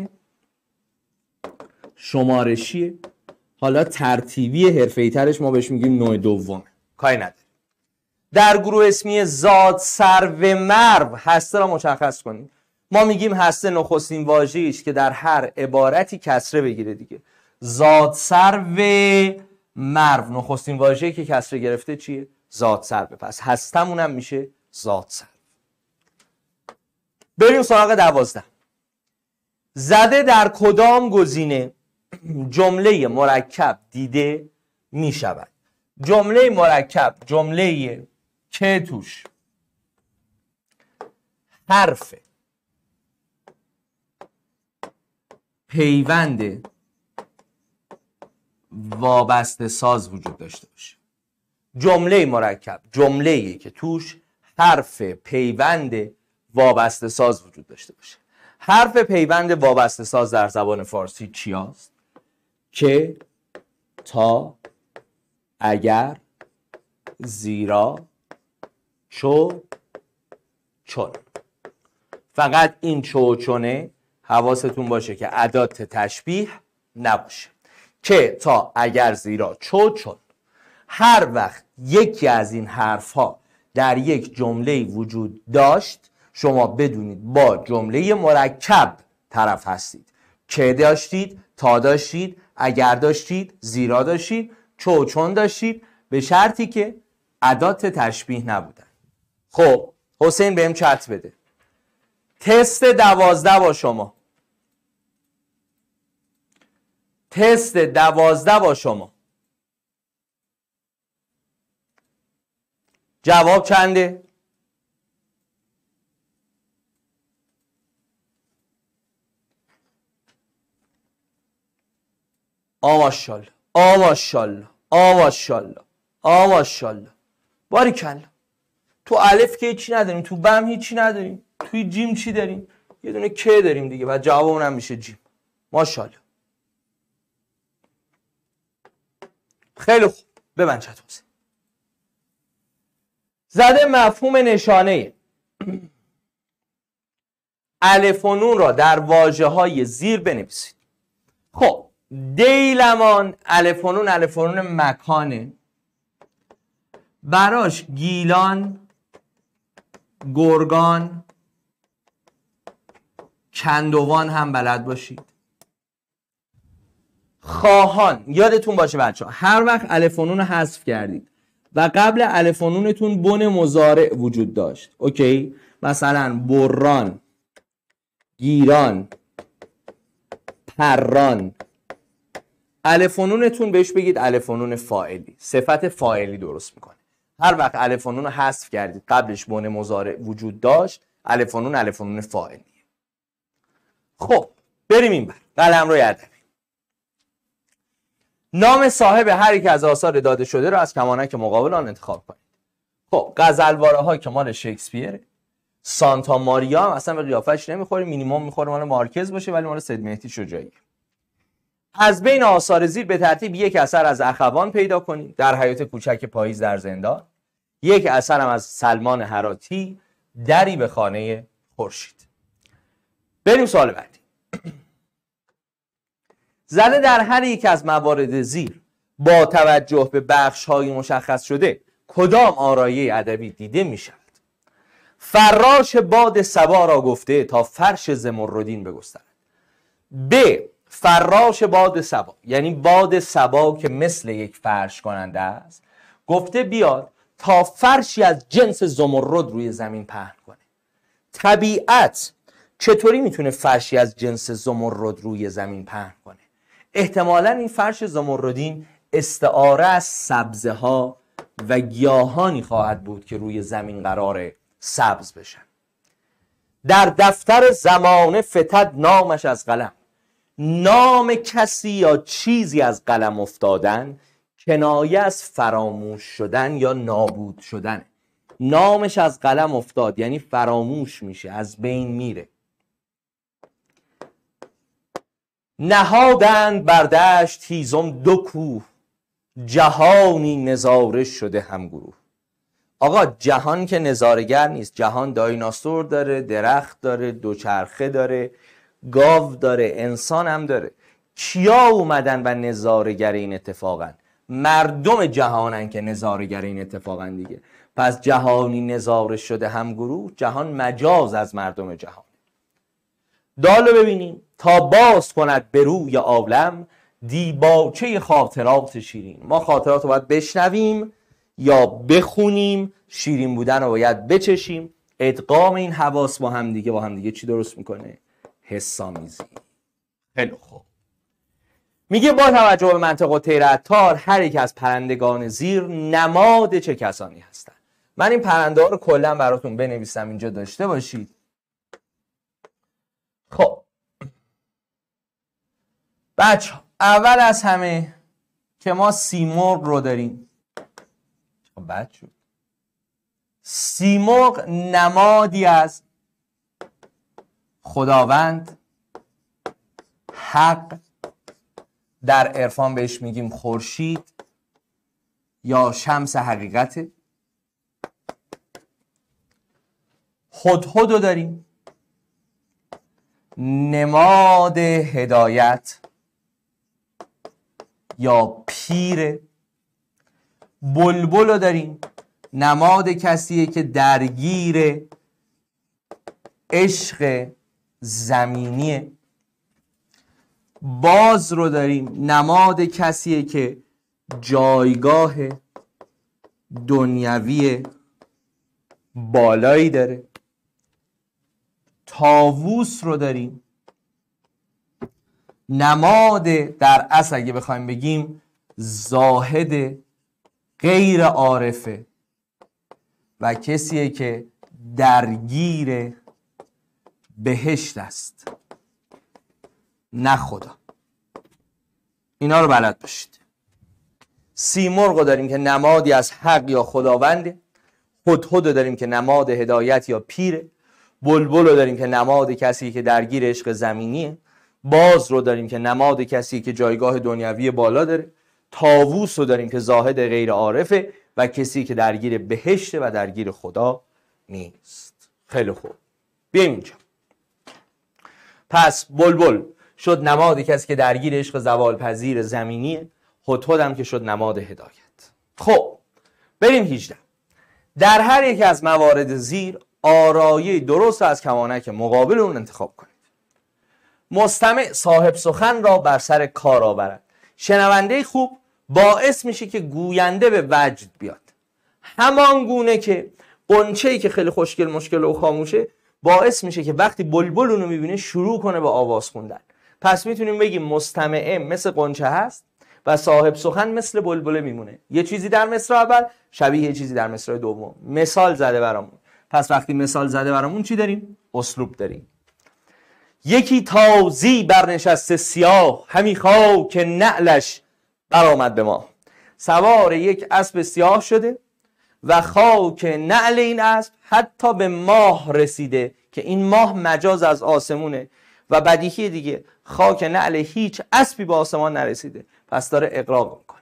شمارشی حالا ترتیبی حرفه‌ای ترش ما بهش میگیم نوع دوم. کاری نداره. در گروه اسمی زادسرو مرو هسته را مشخص کنید. ما میگیم هسته نخستین واژه‌ای است که در هر عبارتی کسره بگیره دیگه. زادسرو مرو نخستین واژه‌ای که کسره گرفته چیه؟ زادسرو. پس هستمون هم میشه زادسرو. بریم سراغ 12. زده در کدام گزینه جمله مرکب دیده می شود؟ جمله مرکب جمله که توش حرف پیوند وابسته ساز وجود داشته باشه. جمله مرکب جمله‌ای که توش حرف پیوند وابسته ساز وجود داشته باشه. حرف پیوند وابسته ساز در زبان فارسی چی هست؟ که، تا، اگر، زیرا، چو، چون. فقط این چو و چونه حواستون باشه که ادات تشبیه نباشه. که، تا، اگر، زیرا، چو، چون. هر وقت یکی از این حرف ها در یک جمله وجود داشت شما بدونید با جمله مرکب طرف هستید. که داشتید، تا داشتید، اگر داشتید، زیرا داشتید، چو چون داشتید، به شرطی که ادات تشبیه نبودن. خب حسین بهم چت بده. تست 12 با شما. تست 12 با شما. جواب چنده؟ آماشالله، آماشالله، آماشالله، آماشالله. باریکلا. تو الف که هیچی نداریم، تو بم هیچی نداریم، توی جیم چی داریم؟ یه دونه که داریم دیگه و جوابمون هم میشه جیم. ماشالله. خیلی خوب. ببند چت حسین. زده مفهوم نشانه الف و نون را در واژه‌های زیر بنویسید. خب دیلمان الف و نون مکانه. براش گیلان، گرگان، کندوان هم بلد باشید. خواهان، یادتون باشه بچه ها هر وقت الف و نون رو حذف کردید و قبل الف و نونتون بن مضارع وجود داشت، اوکی؟ مثلا بران، گیران، پران، الف و نونتون بهش بگید الف و نون فاعلی، صفت فاعلی درست میکنه. هر وقت الف و نون رو حذف کردید قبلش بن مضارع وجود داشت، الف و نون فاعلی. خب بریم این بر قلمرو ادبی. نام صاحب هر یک از آثار داده شده را از کمانک مقابل آن انتخاب کنید. خب غزلواره ها که مال شکسپیره، سانتا ماریا هم اصلا به قیافش نمیخوره، مینیمم میخوره مال مارکز باشه ولی مال سید مهدی شجاعی. از بین آثار زیر به ترتیب یک اثر از اخوان پیدا کنید، در حیات کوچک پاییز در زندان. یک اثر هم از سلمان هراتی، دری به خانه خورشید. بریم سوال بعدی. زده در هر یک از موارد زیر با توجه به بخش‌های مشخص شده کدام آرایه ادبی دیده می شود؟ فراش باد صبا را گفته تا فرش زمردین بگسترد. ب. فراش باد صبا یعنی باد صبا که مثل یک فرش کننده است، گفته بیاد تا فرشی از جنس زمرد روی زمین پهن کنه. طبیعت چطوری میتونه فرشی از جنس زمرد روی زمین پهن کنه؟ احتمالاً این فرش زمردین استعاره از سبزه ها و گیاهانی خواهد بود که روی زمین قرار سبز بشن. در دفتر زمانه فتد نامش از قلم. نام کسی یا چیزی از قلم افتادن کنایه از فراموش شدن یا نابود شدن. نامش از قلم افتاد یعنی فراموش میشه، از بین میره. نهادند بر دشت هیزم دو کوه، جهانی نظاره شده همگروه. آقا جهان که نظاره‌گر نیست، جهان دایناسور داره، درخت داره، دوچرخه داره، گاو داره، انسان هم داره. کیا اومدن و نظاره‌گر این اتفاقن؟ مردم جهانن که نظاره‌گر این اتفاقن دیگه. پس جهانی نظاره شده همگروه، جهان مجاز از مردم جهان. دالو ببینیم. تا باز کند به روی عالم، دیباچه خاطرات شیرین. ما خاطرات رو باید بشنویم یا بخونیم، شیرین بودن رو باید بچشیم. ادغام این حواس با هم دیگه چی درست میکنه؟ حسامیزی. خیلی خوب. میگه با توجه به منطق و طیر عطار هر یک از پرندگان زیر نماد چه کسانی هستند؟ من این پرنده ها رو کلا براتون بنویسم اینجا داشته باشید. خب بچه اول از همه که ما سیمرغ رو داریم. بچه سیمرغ نمادی از خداوند، حق، در عرفان بهش میگیم خورشید یا شمس حقیقته. هدهد رو داریم، نماد هدایت یا پیر. بلبل رو داریم، نماد کسیه که درگیر عشق زمینیه. باز رو داریم، نماد کسیه که جایگاه دنیوی بالایی داره. طاووس رو داریم، نماد در اصل اگه بخوایم بگیم زاهد غیر عارفه و کسیه که درگیر بهشت است نه خدا. اینا رو بلد باشید. سیمرغ رو داریم که نمادی از حق یا خداونده. هدهد رو داریم که نماد هدایت یا پیره. بلبل رو داریم که نماد کسی که درگیر عشق زمینیه. باز رو داریم که نماد کسی که جایگاه دنیوی بالا داره. طاووس رو داریم که زاهد غیر عارفه و کسی که درگیر بهشته و درگیر خدا نیست. خیلی خوب. بیایم اینجا. پس بلبل شد نماد کسی که درگیر عشق زوال پذیر زمینیه. هدهد هم که شد نماد هدایت. خب بریم 18. در هر یک از موارد زیر آرایه درست از کمانک مقابل اون انتخاب کنید. مستمع صاحب سخن را بر سر کار آورد. شنونده خوب باعث میشه که گوینده به وجد بیاد. همان گونه که قنچه‌ای که خیلی خوشگل مشکل و خاموشه باعث میشه که وقتی بلبل اونو میبینه شروع کنه به آواز خوندن. پس میتونیم بگیم مستمع مثل قنچه هست و صاحب سخن مثل بلبل میمونه. یه چیزی در مصرع اول شبیه یه چیزی در مصرع دوم. مثال زده برامون. پس وقتی مثال زده برامون چی داریم؟ اسلوب داریم. یکی تازی برنشسته سیاه، همی خواک نعلش برآمد به ما. سوار یک اسب سیاه شده و خاک نعل این اسب حتی به ماه رسیده که این ماه مجاز از آسمونه و بدیهی دیگه خاک نعل هیچ اسبی به آسمان نرسیده، پس داره اغراق میکنه.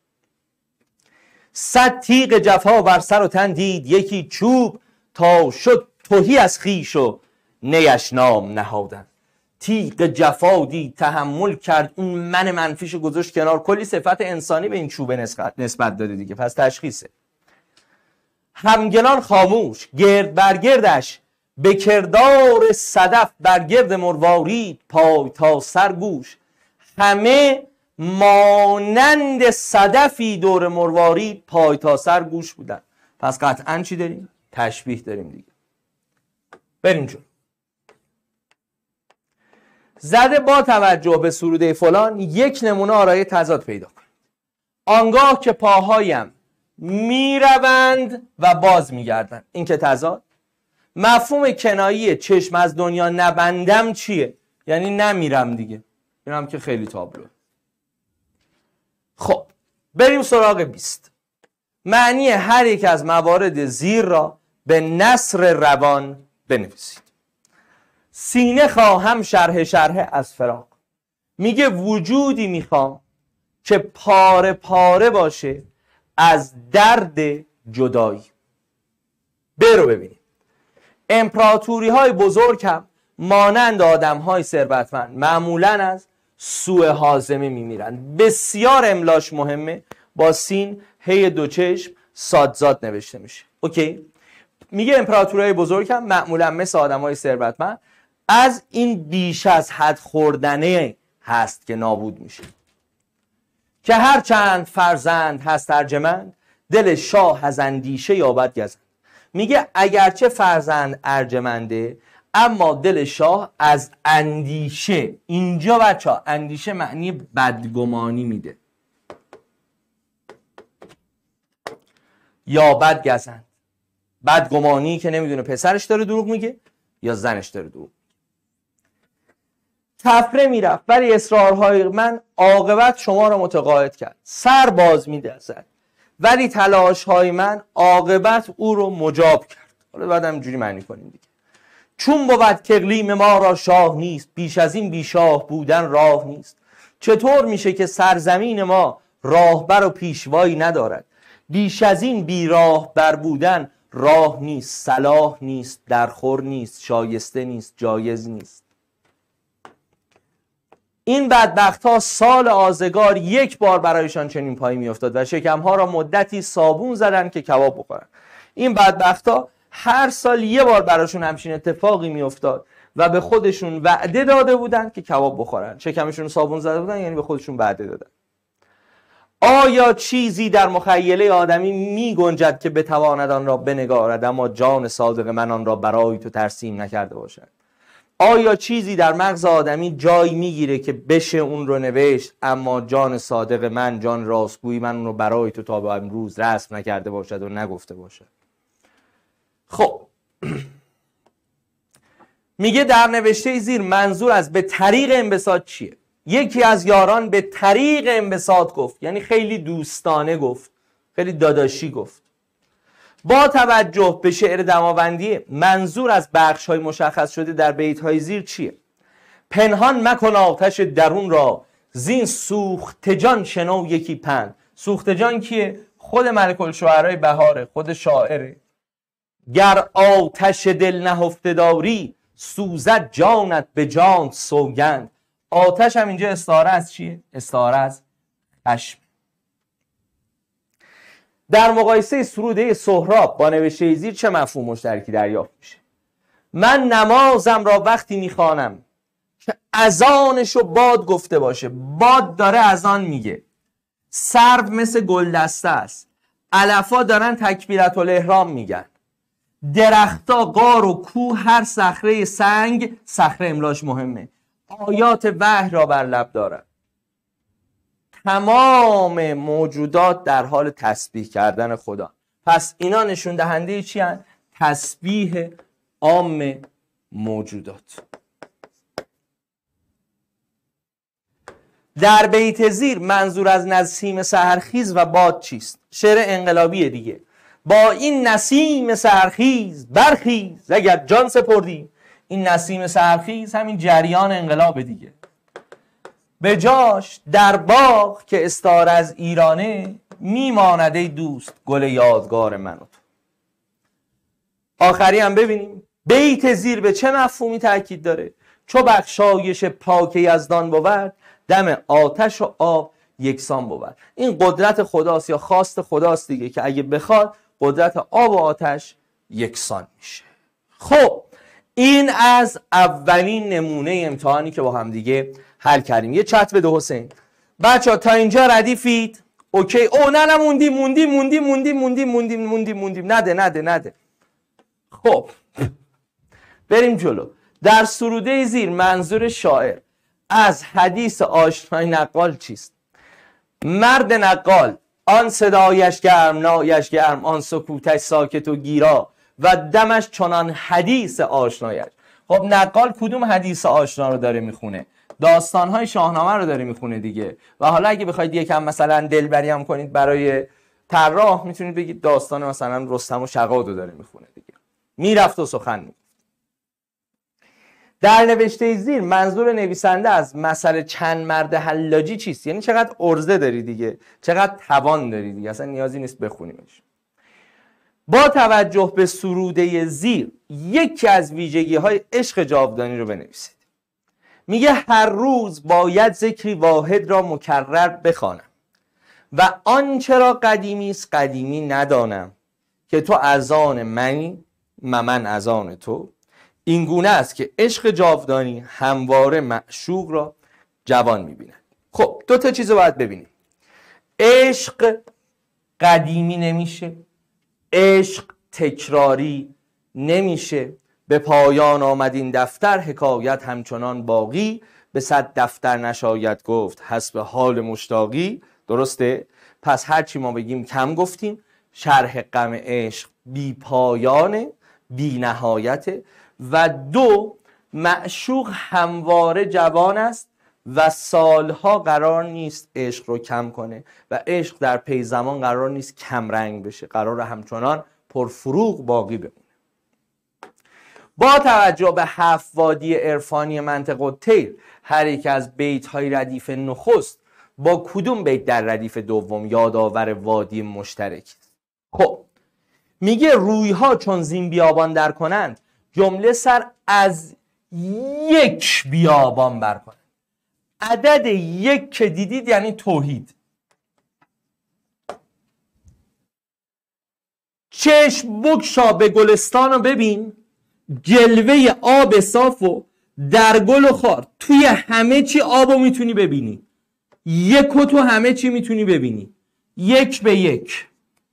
100 تیغ جفا بر سر و تن دید، یکی چوب تا شد تهی از خویش و نیش نام نهادن. تیغ جفا دید، تحمل کرد، اون من منفیشو گذاشت کنار، کلی صفت انسانی به این چوب نسبت داده دیگه، پس تشخیصه. همگنان خاموش، گرد برگردش به کردار صدف، برگرد مروارید پای تا سر گوش. همه مانند صدفی دور مروارید پای تا سر گوش بودن. پس قطعا چی داریم؟ تشبیه داریم دیگه. بریم جون. زده با توجه به سروده فلان یک نمونه آرای تضاد پیدا کن. آنگاه که پاهایم میروند و باز میگردند. این که تضاد. مفهوم کنایی چشم از دنیا نبندم چیه؟ یعنی نمیرم دیگه. این هم که خیلی تابلوه. خب بریم سراغ 20. معنی هر یک از موارد زیر را به نثر روان بنویسید. سینه خواهم شرح از فراق. میگه وجودی میخوام که پاره پاره باشه از درد جدایی. برو ببینیم. امپراتوری های بزرگ هم مانند آدم های ثروتمند معمولاً از سوء هاضمه میمیرن. بسیار املاش مهمه، با سین هی دو چشم سادزاد نوشته میشه. اوکی؟ میگه امپراتوری های بزرگ هم معمولاً مثل آدم های ثروتمند از این بیش از حد خوردنه هست که نابود میشه. که هر چند فرزند هست ارجمند، دل شاه از اندیشه یابد گزند. میگه اگرچه فرزند ارجمنده اما دل شاه از اندیشه، اینجا بچه اندیشه معنی بدگمانی میده، یابد گزند. بدگمانی که نمیدونه پسرش داره دروغ میگه یا زنش داره دروغ. تفره میرفت برای اصرارهای من، عاقبت شما را متقاعد کرد. سر باز میدزد ولی تلاشهای من، عاقبت او رو مجاب کرد. حالا بعد هم جوری معنی کنیم دیگه. چون بود که اقلیم ما را شاه نیست، بیش از این بیشاه بودن راه نیست. چطور میشه که سرزمین ما راهبر و پیشوایی ندارد؟ بیش از این بی راهبر بودن راه نیست، صلاح نیست، درخور نیست، شایسته نیست، جایز نیست. این بدبخت ها سال آزگار یک بار برایشان چنین پایی می افتاد و شکم ها را مدتی صابون زدن که کباب بخورن. این بدبخت ها هر سال یه بار براشون همچین اتفاقی می افتاد و به خودشون وعده داده بودن که کباب بخورن. شکمشون صابون زده بودن یعنی به خودشون وعده دادن. آیا چیزی در مخیله آدمی می گنجد که بتواند آن را بنگارد اما جان صادق من آن را برای تو ترسیم نکرده باشد؟ آیا چیزی در مغز آدمی جای میگیره که بشه اون رو نوشت اما جان صادق من، جان راستگویی من اون رو برای تو تا به امروز رسم نکرده باشد و نگفته باشد؟ خب میگه در نوشته زیر منظور از به طریق انبساط چیه؟ یکی از یاران به طریق انبساط گفت، یعنی خیلی دوستانه گفت، خیلی داداشی گفت. با توجه به شعر دماوندی منظور از بخش های مشخص شده در بیت های زیر چیه؟ پنهان مکن آتش درون را، زین سوخت جان شنو یکی پند. سوخت جان کیه؟ خود ملک الشعرای بهاره، خود شاعره. گر آتش دل نهفته داری، سوزد جانت به جان سوگند. آتش هم اینجا استعاره از چیه؟ استعاره از خشم. در مقایسه سروده سهراب با نوشته زیر چه مفهوم مشترکی دریافت میشه؟ من نمازم را وقتی میخوانم که اذانشو باد گفته باشه. باد داره اذان میگه. سرو مثل گلدسته است. علفا دارن تکبیرت الاحرام میگن. درختا، غار و کوه، هر صخره سنگ، صخره املاش مهمه، آیات وحی را بر لب دارد. تمام موجودات در حال تسبیح کردن خدا. پس اینا نشون دهنده چی هستند؟ تسبیح عام موجودات. در بیت زیر منظور از نسیم سحرخیز و باد چیست؟ شعر انقلابیه دیگه. با این نسیم سحرخیز برخیز اگر جان سپردیم. این نسیم سحرخیز همین جریان انقلاب دیگه. به جاش در باغ که استاره از ایرانه، میماند ای دوست گل یادگار من و تو. آخری هم ببینیم بیت زیر به چه مفهومی تاکید داره؟ چو بخشایش پاک یزدان بود، دم آتش و آب یکسان بود. این قدرت خداست یا خواست خداست دیگه که اگه بخواد قدرت آب و آتش یکسان میشه. خب این از اولین نمونه امتحانی که با هم دیگه حل کردیم. یه چت بده حسین. بچه‌ها تا اینجا ردیفید؟ اوکی. او نه موندیم. نده. خب بریم جلو. در سروده زیر منظور شاعر از حدیث آشنای نقال چیست؟ مرد نقال آن صدایش گرم نایش گرم، آن سکوتش ساکت و گیرا و دمش چنان حدیث آشنایش. خب نقال کدوم حدیث آشنا رو داره میخونه؟ داستانهای شاهنامه رو داره میخونه دیگه. و حالا اگه بخواید یکم مثلا دلبری هم کنید برای طراح، میتونید بگید داستان مثلا رستم و شغاد رو داره میخونه دیگه. میرفت و سخن میگفت. در نوشته زیر منظور نویسنده از مسئله چند مرد حلاجی چیست؟ یعنی چقدر عرضه داری دیگه، چقدر توان داری دیگه، اصلا نیازی نیست بخونیمش. با توجه به سروده زیر یکی از ویژگی های عشق جاودانی رو بنویسید. میگه هر روز باید ذکری واحد را مکرر بخوانم و آنچه را قدیمی است قدیمی ندانم، که تو از آن منی و من از آن تو. این گونه است که عشق جاودانی همواره معشوق را جوان می‌بیند. خب دو تا چیز رو باید ببینیم. عشق قدیمی نمیشه، عشق تکراری نمیشه. به پایان آمد این دفتر، حکایت همچنان باقی، به 100 دفتر نشاید گفت حسب حال مشتاقی. درسته؟ پس هرچی ما بگیم کم گفتیم. شرح غم عشق بی پایانه، بی نهایته. و دو، معشوق همواره جوان است و سالها قرار نیست عشق رو کم کنه و عشق در پی زمان قرار نیست کم رنگ بشه، قرار همچنان پرفروغ باقی بمونه. با توجه به 7 وادی عرفانی منطق الطیر، هر یک از بیت های ردیف نخست با کدوم بیت در ردیف دوم یادآور وادی مشترک است؟ خب میگه رویها چون زین بیابان در کنند، جمله سر از یک بیابان بر کنند. عدد یک که دیدید یعنی توحید. چشم بگشا به گلستان رو ببین، جلوه آب صاف و در گل و خار. توی همه چی آبو میتونی ببینی. یک و تو همه چی میتونی ببینی. یک به یک.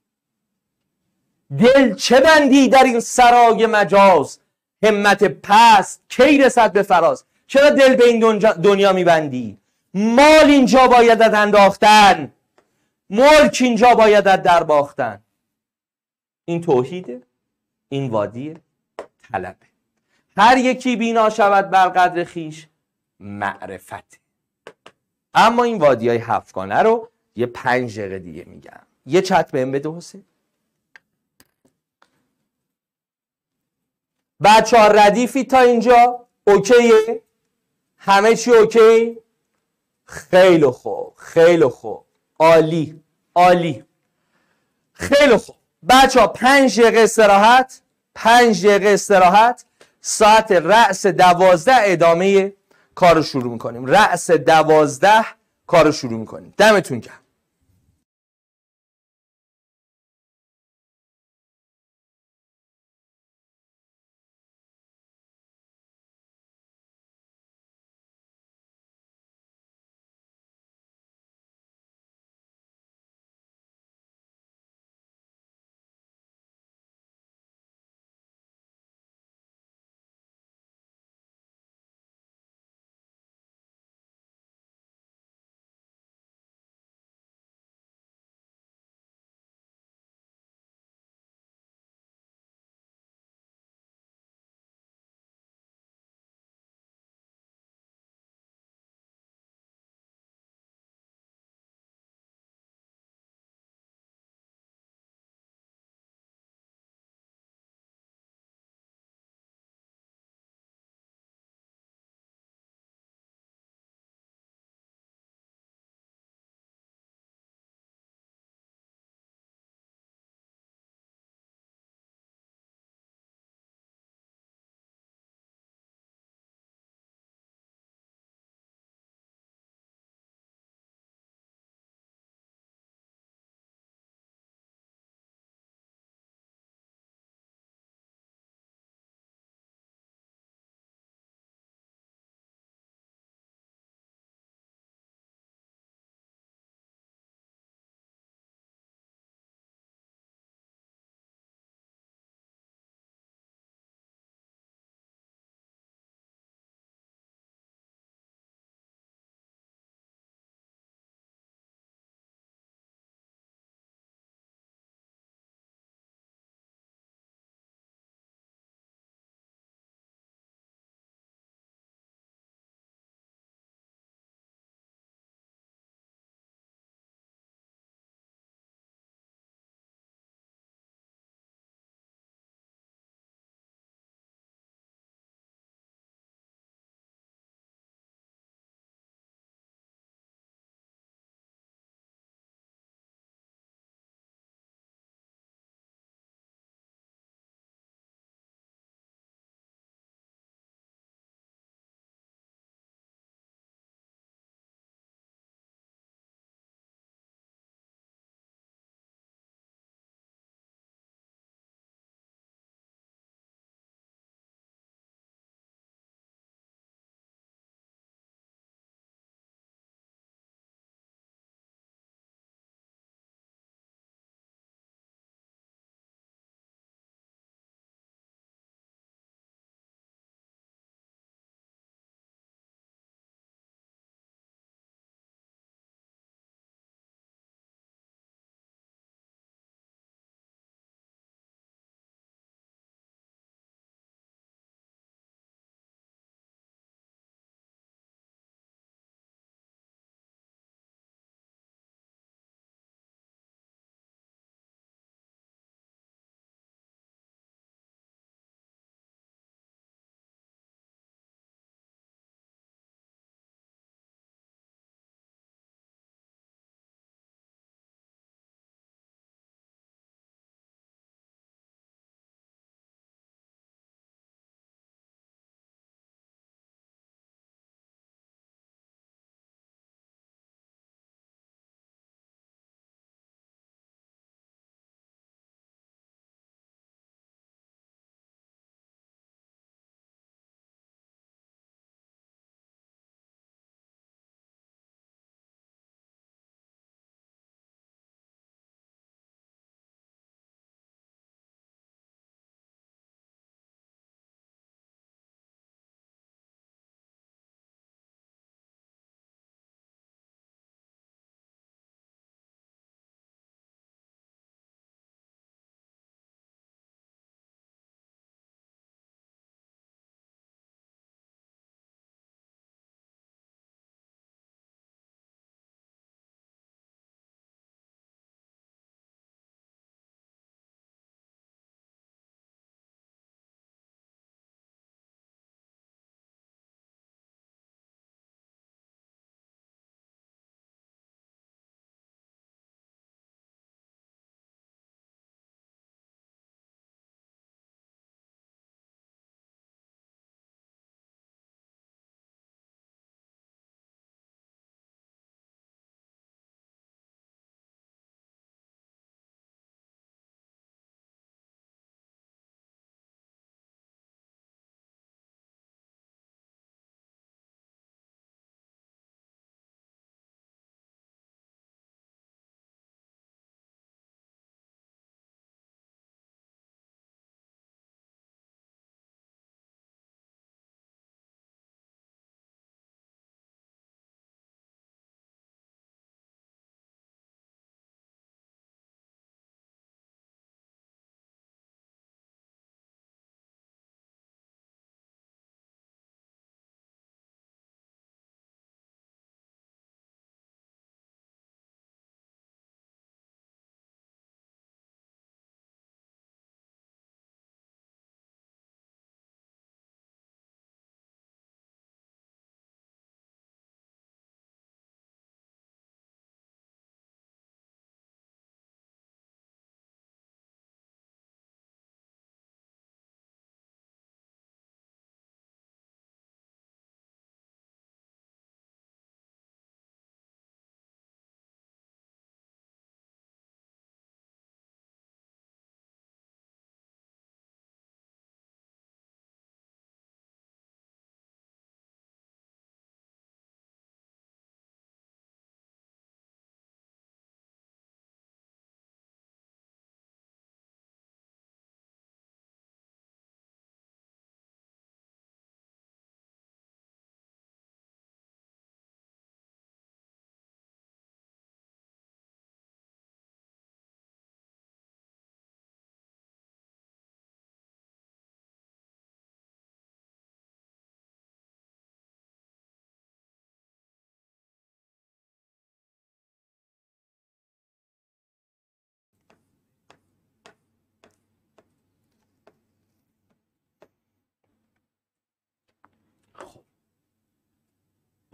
دل چه بندی در این سرای مجاز، همت پست کی رسد به فراز. چرا دل به این دنیا میبندی؟ مال اینجا بایدت انداختن، ملک اینجا بایدت در باختن. این توحیده، این وادی طلبه. هر یکی بینا شود بر قدر خیش معرفت. اما این وادی های 7گانه رو یه 5 دقیقه دیگه میگم. یه چت بهم بده حسین. بچه ها ردیفی تا اینجا اوکیه؟ همه چی اوکی؟ خیلی خوب، خیلی خوب، عالی عالی، خیلی خوب. بچه ها 5 دقیقه استراحت، 5 دقیقه استراحت. ساعت رأس 12 ادامه کار رو شروع میکنیم. رأس 12 کار رو شروع میکنیم. دمتون گرم.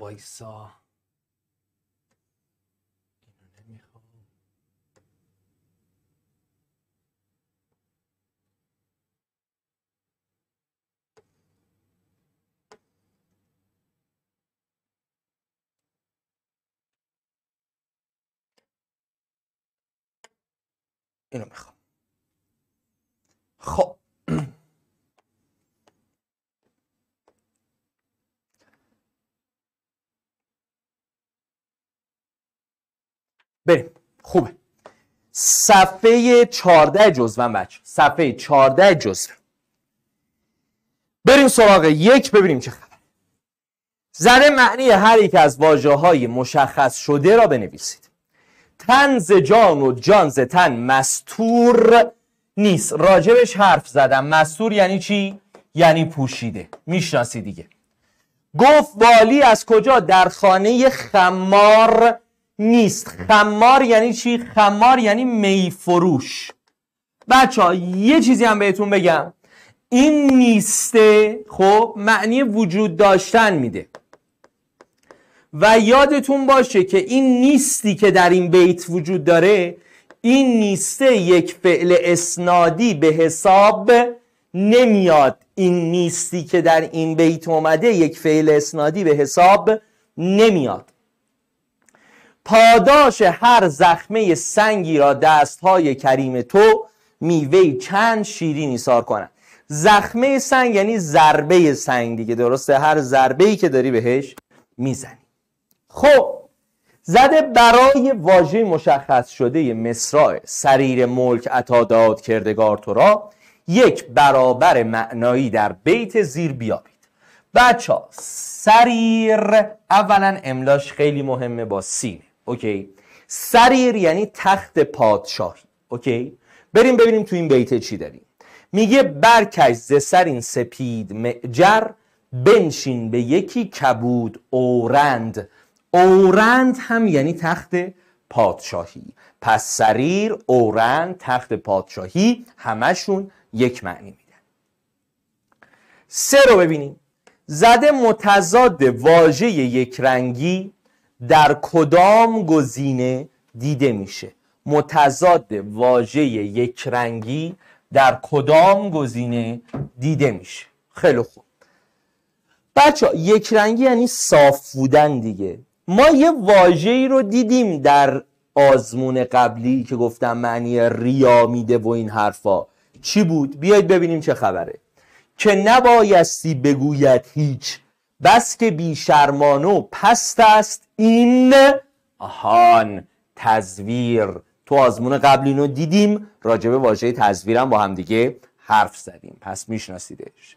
وایسا اینو میخوام. خب بریم. خوبه. صفحه 14 جزوه بچه، صفحه 14 جزوه. بریم سراغ یک ببینیم چه خبر. زده معنی هر یک از واژه‌های مشخص شده را بنویسید. تن ز جان و جان ز تن مستور نیست. راجبش حرف زدم. مستور یعنی چی؟ یعنی پوشیده. میشناسی دیگه. گفت والی از کجا؟ در خانه خمار نیست. خمار یعنی چی؟ خمار یعنی می فروش. بچه ها یه چیزی هم بهتون بگم، این نیسته خب معنی وجود داشتن میده و یادتون باشه که این نیستی که در این بیت وجود داره، این نیسته یک فعل اسنادی به حساب نمیاد. این نیستی که در این بیت اومده یک فعل اسنادی به حساب نمیاد. پاداش هر زخمه سنگی را دستهای کریم تو میوه چند شیرین ایثار کنند. زخمه سنگ یعنی ضربه سنگ دیگه، درسته؟ هر ضربه‌ای که داری بهش میزنی. خب زده برای واژه مشخص شده مصرع سریر ملک عطا داد کردگار تو را یک برابر معنایی در بیت زیر بیابید. بچه ها سریر اولا املاش خیلی مهمه با سینه. اوکی، سریر یعنی تخت پادشاهی. اوکی، بریم ببینیم تو این بیت چی داریم. میگه برکش ز سر این سپید معجر بنشین به یکی کبود اورند. اورند هم یعنی تخت پادشاهی. پس سریر، اورند، تخت پادشاهی همشون یک معنی میدن. سه رو ببینیم. زده متضاد واژه یک رنگی در کدام گزینه دیده میشه؟ متضاد واژه یک رنگی در کدام گزینه دیده میشه؟ خیلی خوب بچه، یک رنگی یعنی صاف بودن دیگه. ما یه واژه‌ای رو دیدیم در آزمون قبلی که گفتم معنی ریا میده و این حرفا. چی بود؟ بیایید ببینیم چه خبره. که نبایستی بگوید هیچ بس که بی شرمان و پست است این آهان تزویر. تو آزمون قبلی اینو دیدیم، راجع به واژه تزویرم با هم دیگه حرف زدیم، پس میشناسیدش.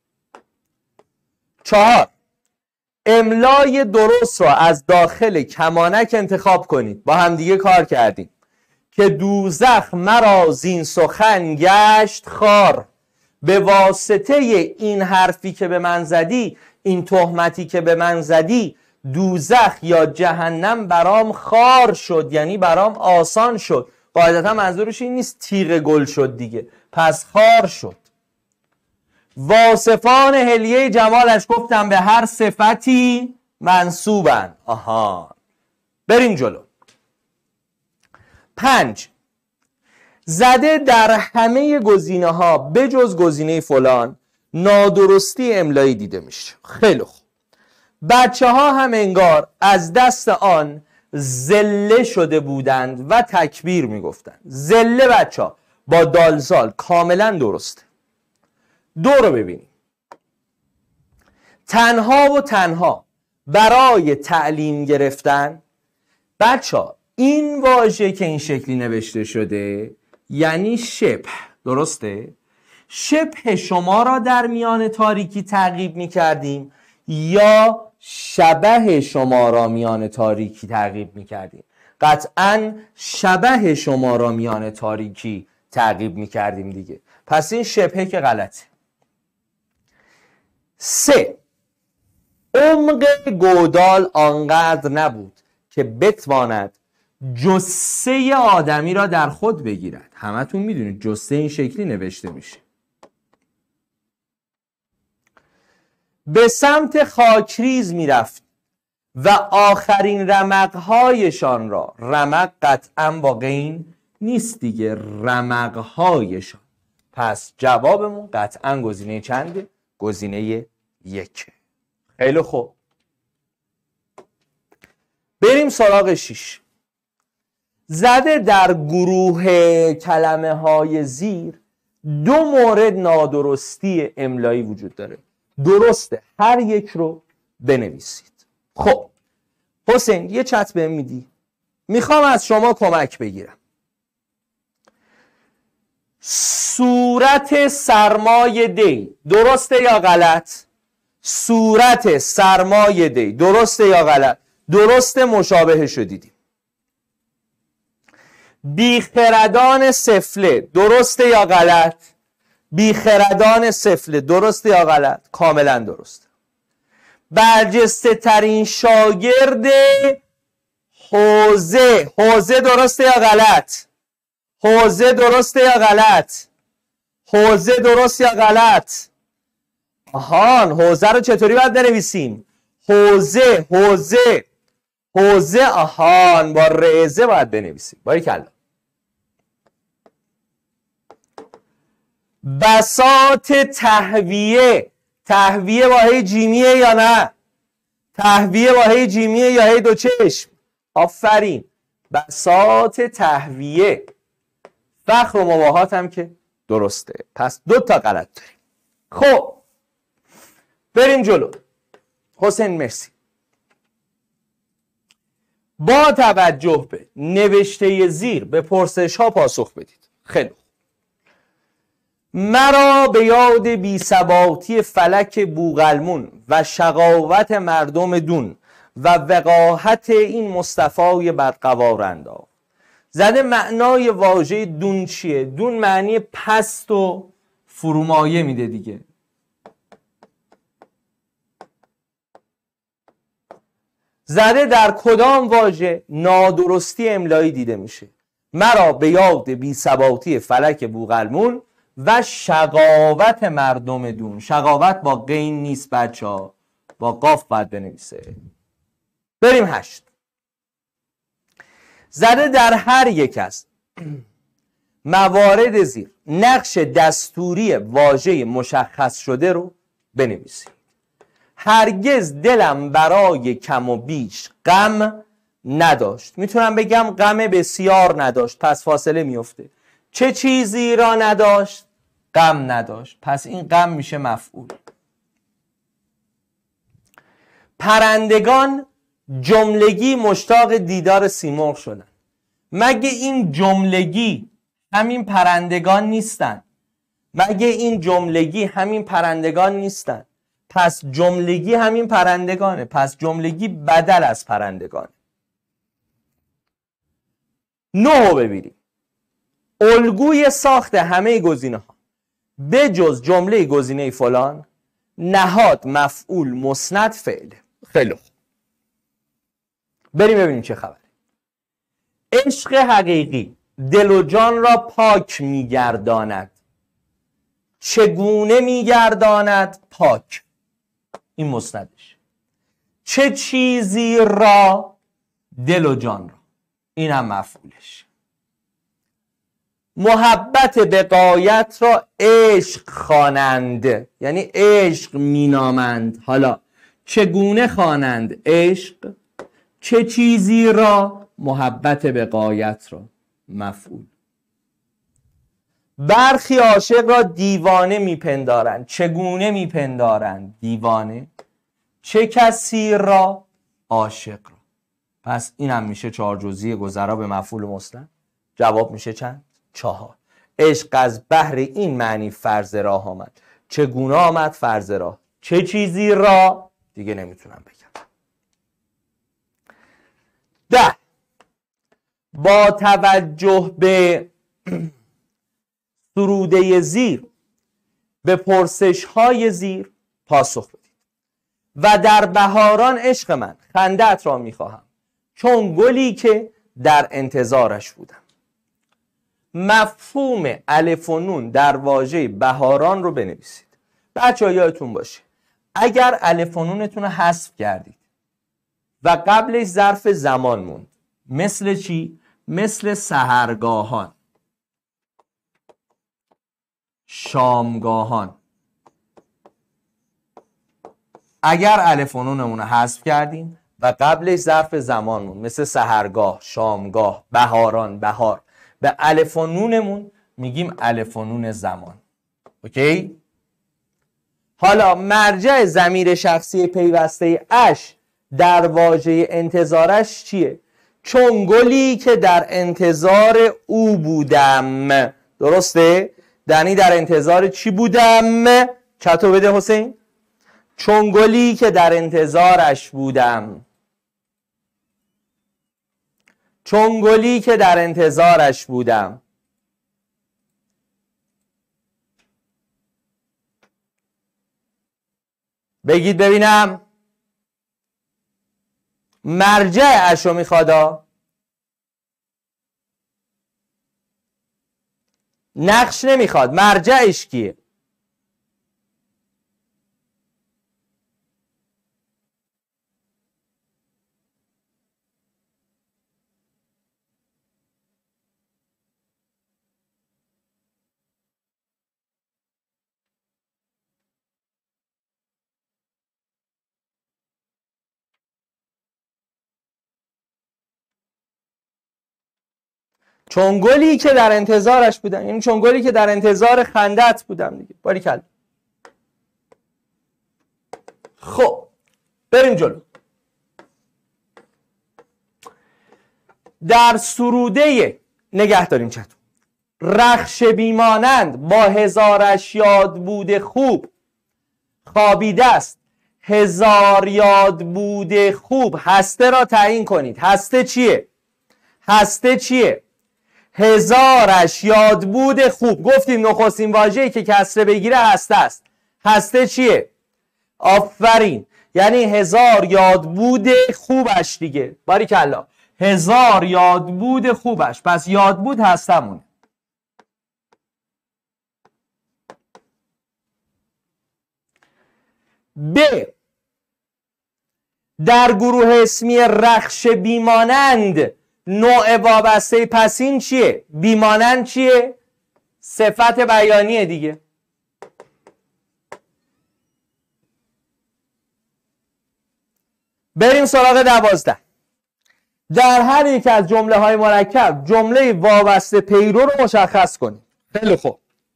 4. املای درست را از داخل کمانک انتخاب کنید. با هم دیگه کار کردیم. که دوزخ مرا زین سخن گشت خار. به واسطه این حرفی که به من زدی، این تهمتی که به من زدی، دوزخ یا جهنم برام خار شد، یعنی برام آسان شد. قاعدتا منظورش این نیست تیغ گل شد دیگه، پس خار شد. واصفان حلیه جمالش گفتم به هر صفتی منصوبن. آها، بریم جلو. 5. زده در همه گزینه ها بجز گزینه فلان نادرستی املایی دیده میشه. خیلی خوب. بچه ها هم انگار از دست آن زله شده بودند و تکبیر میگفتند. زله بچه ها با دالزال کاملا درسته. 2 رو ببینیم. تنها و تنها برای تعلیم گرفتن. بچه ها این واژه که این شکلی نوشته شده یعنی شبه، درسته؟ شبه شما را در میان تاریکی تعقیب می کردیم یا شبه شما را میان تاریکی تعقیب می کردیم؟ قطعا شبه شما را میان تاریکی تعقیب می کردیم دیگه، پس این شبه که غلطه. 3. عمق گودال آنقدر نبود که بتواند جثه آدمی را در خود بگیرد. همتون میدونید جثه این شکلی نوشته میشه. به سمت خاکریز میرفت و آخرین رمقهایشان را، رمق قطعا با غین نیست دیگه، رمقهایشان. پس جوابمون قطعا گزینه چنده؟ گزینه 1. خیلی خوب، بریم سراغ 6. زده در گروه کلمه های زیر 2 مورد نادرستی املایی وجود داره. درسته هر یک رو بنویسید. خب حسین یه چت بهم میدی؟ میخوام از شما کمک بگیرم. صورت سرمایه دی درسته یا غلط؟ صورت سرمایه دی درسته یا غلط؟ درسته، مشابهش رو دیدیم. بیخردان سفله درسته یا غلط؟ بیخردان سفله درسته یا غلط؟ کاملا درسته. برجسته ترین شاگرد حوزه، حوزه درسته یا غلط؟ حوزه درسته یا غلط؟ حوزه درست یا غلط؟ آهان، حوزه رو چطوری باید بنویسیم؟ حوزه، حوزه، حوزه. آهان، با رعزه باید بنویسیم. باریکلا. بساط تهویه، تهویه با هی جیمیه یا نه؟ تهویه با هی جیمیه یا هی دو چشم؟ آفرین، بساط تهویه. فخر و مباهات هم که درسته. پس 2 تا غلط داریم. خب بریم جلو. حسین مرسی. با توجه به نوشته زیر به پرسش ها پاسخ بدید. خیلی خوب. مرا به یاد بی‌ثباتی فلک بوقلمون و شقاوت مردم دون و وقاحت این مصطفی بدقوار انداخت. زده معنای واژه دون چیه؟ دون معنی پست و فرومایه میده دیگه. زده در کدام واژه نادرستی املایی دیده میشه؟ مرا به یاد بی‌ثباتی فلک بوقلمون و شقاوت مردم دون. شقاوت با غین نیست بچه ها، با قاف باید بنویسه. بریم 8. زده در هر یک از موارد زیر نقش دستوری واژه مشخص شده رو بنویسید. هرگز دلم برای کم و بیش غم نداشت. میتونم بگم غم بسیار نداشت، پس فاصله میفته. چه چیزی را نداشت؟ غم نداشت، پس این غم میشه مفعول. پرندگان جملگی مشتاق دیدار سیمرغ شدن. مگه این جملگی همین پرندگان نیستن؟ مگه این جملگی همین پرندگان نیستن؟ پس جملگی همین پرندگانه، پس جملگی بدل از پرندگانه. 9 ببینیم. الگوی ساخت همه گزینه ها به جز جمله گزینه فلان نهاد مفعول مسند فعله. خیلی خوب، بریم ببینیم چه خبره. عشق حقیقی دل و جان را پاک میگرداند. چگونه میگرداند؟ پاک. این مسندش. چه چیزی را؟ دل و جان را. این هم مفعولش. محبت به غایت را عشق خوانند، یعنی عشق مینامند. حالا چگونه خوانند؟ عشق. چه چیزی را؟ محبت به غایت را. مفعول. برخی عاشق را دیوانه میپندارند. چگونه میپندارند؟ دیوانه. چه کسی را؟ عاشق را. پس این هم میشه 4 جزئی گذرا به مفعول مسند. جواب میشه چند؟ 4. عشق از بحر این معنی فرض راه آمد. چگونه آمد؟ فرض راه. چه چیزی را؟ دیگه نمیتونم بگم. 10. با توجه به سروده زیر به پرسش های زیر پاسخ بدید. و در بهاران عشق من خنده‌ات را میخواهم چون گلی که در انتظارش بودم. مفهوم الف و نون در واژه بهاران رو بنویسید. بچه‌ها یادتون باشه اگر الف و نونتون رو حذف کردید و قبلش ظرف زمان موند. مثل چی؟ مثل سحرگاهان، شامگاهان. اگر الف و نونمون رو حذف کردیم و قبلش ظرف زمان موند، مثل سحرگاه، شامگاه، بهاران، بهار، به الف و نونمون میگیم الف و نون زمان. اوکی؟ حالا مرجع ضمیر شخصی پیوسته اش در واژه انتظارش چیه؟ چون گلی که در انتظار او بودم. درسته؟ یعنی در انتظار چی بودم؟ چطور بده حسین؟ چون گلی که در انتظارش بودم. چون گلی که در انتظارش بودم. بگید ببینم. مرجع اشو میخوادا؟ نقش نمیخواد. مرجعش کیه؟ چون گلی که در انتظارش بودم، یعنی چون گلی که در انتظار خندت بودم دیگه. باریکلا. خب بریم جلو. در سروده نگه داریم چطور رخش بیمانند با هزارش یاد بوده خوب خوابیده است. هزار یاد بوده خوب. هسته را تعیین کنید. هسته چیه؟ هسته چیه؟ هزارش یاد بوده خوب. گفتیم نخستین واژه‌ای که کسره بگیره هسته است. هسته چیه؟ آفرین. یعنی هزار یاد بوده خوبش دیگه. باریکلا. هزار یاد بوده خوبش. پس یاد بود هستمونه. ب. در گروه اسمی رخش بیمانند نوع وابسته پسین چیه؟ بیمانند چیه؟ صفت بیانیه دیگه. بریم سراغ 12. در هر یک از جمله های مرکب جمله وابسته پیرو رو مشخص کنید. خیلی خوب.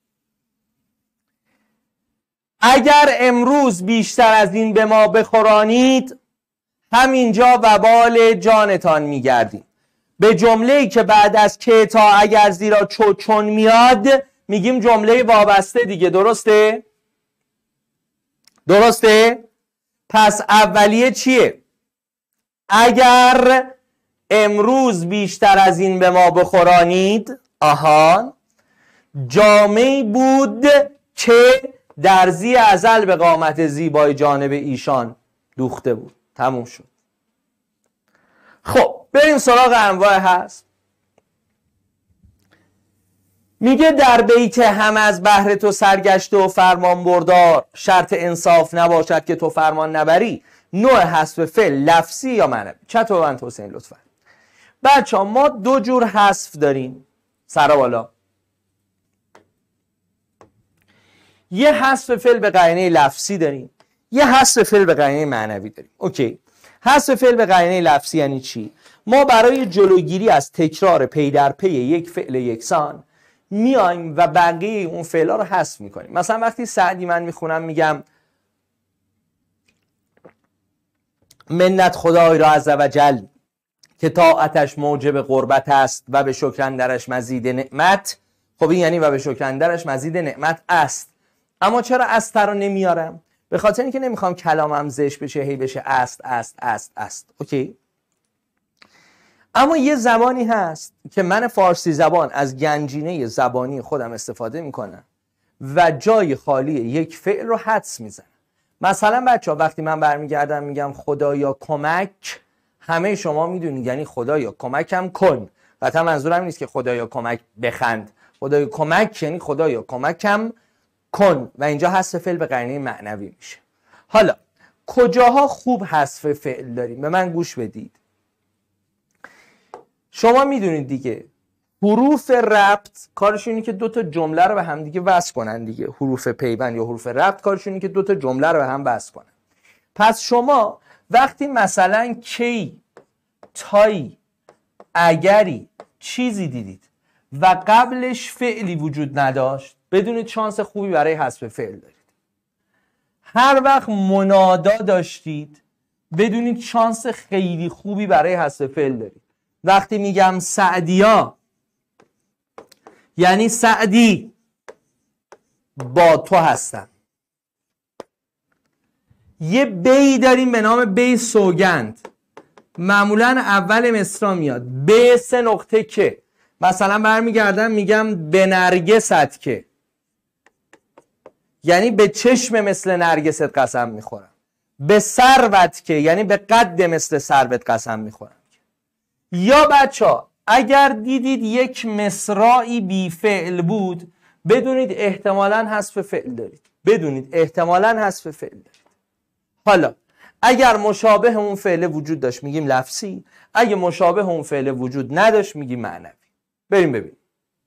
اگر امروز بیشتر از این به ما بخورانید همینجا وبال جانتان میگردیم. به جمله‌ای که بعد از که تا اگر زیرا چون میاد میگیم جمله وابسته دیگه. درسته؟ درسته؟ پس اولیه چیه؟ اگر امروز بیشتر از این به ما بخورانید. آهان. جامه‌ای بود که درزی ازل به قامت زیبای جانب ایشان دوخته بود. تموم شد. خب بریم سراغ انواع هست. میگه در بیت هم از بهر تو سرگشته و فرمان بردار شرط انصاف نباشد که تو فرمان نبری. نوع حذف فعل لفظی یا معنوی؟ چطور من حسین لطفا؟ بچه ها ما دو جور حذف داریم. سر بالا. یه حذف فعل به قرینه لفظی داریم، یه حذف فعل به قرینه معنوی داریم. اوکی. حذف فعل به قرینه لفظی یعنی چی؟ ما برای جلوگیری از تکرار پی در پی یک فعل یکسان میایم و بقیه اون فعلا رو حذف میکنیم. مثلا وقتی سعدی من میخونم میگم منت خدای را عز و جل که طاعتش موجب قربت است و به شکر اندرش مزید نعمت. خب این یعنی و به شکر اندرش مزید نعمت است. اما چرا است رو نمیارم؟ به خاطر اینکه نمیخوام کلامم زشت بشه، هی بشه است. اوکی. اما یه زمانی هست که من فارسی زبان از گنجینه زبانی خودم استفاده میکنم و جای خالی یک فعل رو حدس میزنم. مثلا بچه ها وقتی من برمیگردم میگم خدایا کمک، همه شما میدونید یعنی خدایا کمکم کن. قطعا منظورم نیست که خدایا کمک بخند. خدایا کمک یعنی خدایا کمکم کن و اینجا حذف فعل به قرینه معنوی میشه. حالا کجاها خوب حذف فعل داریم؟ به من گوش بدید. شما میدونید دیگه حروف ربط کارشون اینه که دو تا جمله رو به هم دیگه وصل کنن دیگه. حروف پیوند یا حروف ربط کارشون اینه که دو تا جمله رو به هم وصل کنن. پس شما وقتی مثلا کی، تایی، اگری چیزی دیدید و قبلش فعلی وجود نداشت، بدونید شانس خوبی برای حذف فعل دارید. هر وقت منادا داشتید بدونید شانس خیلی خوبی برای حذف فعل دارید. وقتی میگم سعدیا یعنی سعدی با تو هستم. یه بی داریم به نام بی سوگند، معمولا اول مصرع میاد به 3 نقطه که، مثلا برمیگردم میگم به نرگست که، یعنی به چشم مثل نرگست قسم میخورم. به سروت که یعنی به قد مثل سروت قسم میخورم. یا بچه اگر دیدید یک مصرعی بی فعل بود بدونید احتمالاً حذف فعل دارید. بدونید احتمالاً حذف فعل دارید. حالا اگر مشابه اون فعل وجود داشت میگیم لفظی، اگه مشابه اون فعل وجود نداشت میگیم معنوی. بریم ببینیم.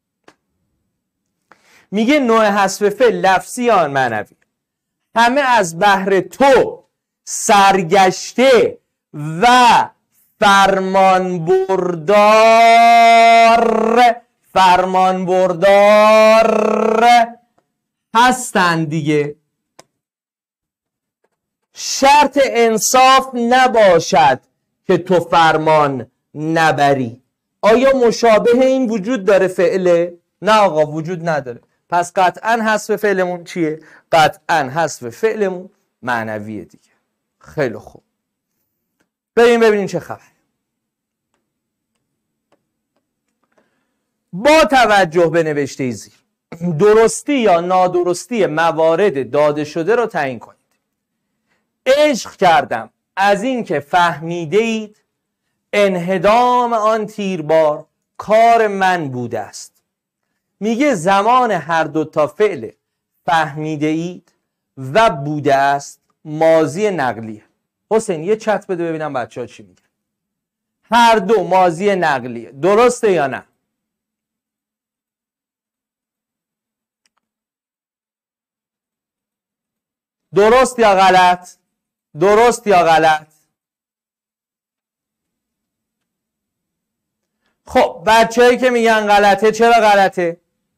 میگه نوع حذف فعل لفظی یا معنوی. همه از بهر تو سرگشته و فرمانبردار هستند دیگه. شرط انصاف نباشد که تو فرمان نبری. آیا مشابه این وجود داره فعله؟ نه آقا وجود نداره. پس قطعا حذف فعلمون چیه؟ قطعا حذف فعلمون معنویه دیگه. خیلی خوب، بریم ببینیم چه خبر. با توجه به نوشته زیر درستی یا نادرستی موارد داده شده رو تعیین کنید. عشق کردم از این که فهمیده اید انهدام آن تیربار کار من بوده است. میگه زمان هر دو تا فعل فهمیده اید و بوده است ماضی نقلیه. حسین یه چت بده ببینم بچه ها چی میگن. هر دو ماضی نقلیه، درسته یا نه؟ درست یا غلط؟ درست یا غلط؟ خب بچه‌ای که میگن غلطه چرا غلطه؟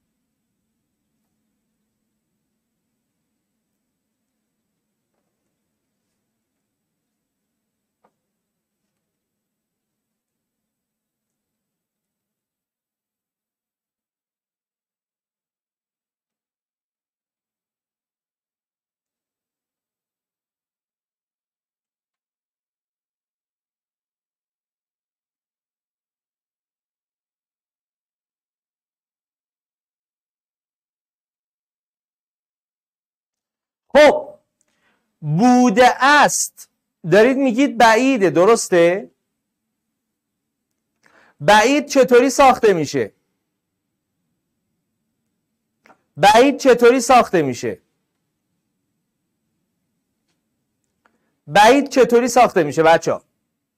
خب بوده است دارید میگید بعیده، درسته؟ بعید چطوری ساخته میشه؟ بعید چطوری ساخته میشه؟ بعید چطوری ساخته میشه بچه ها؟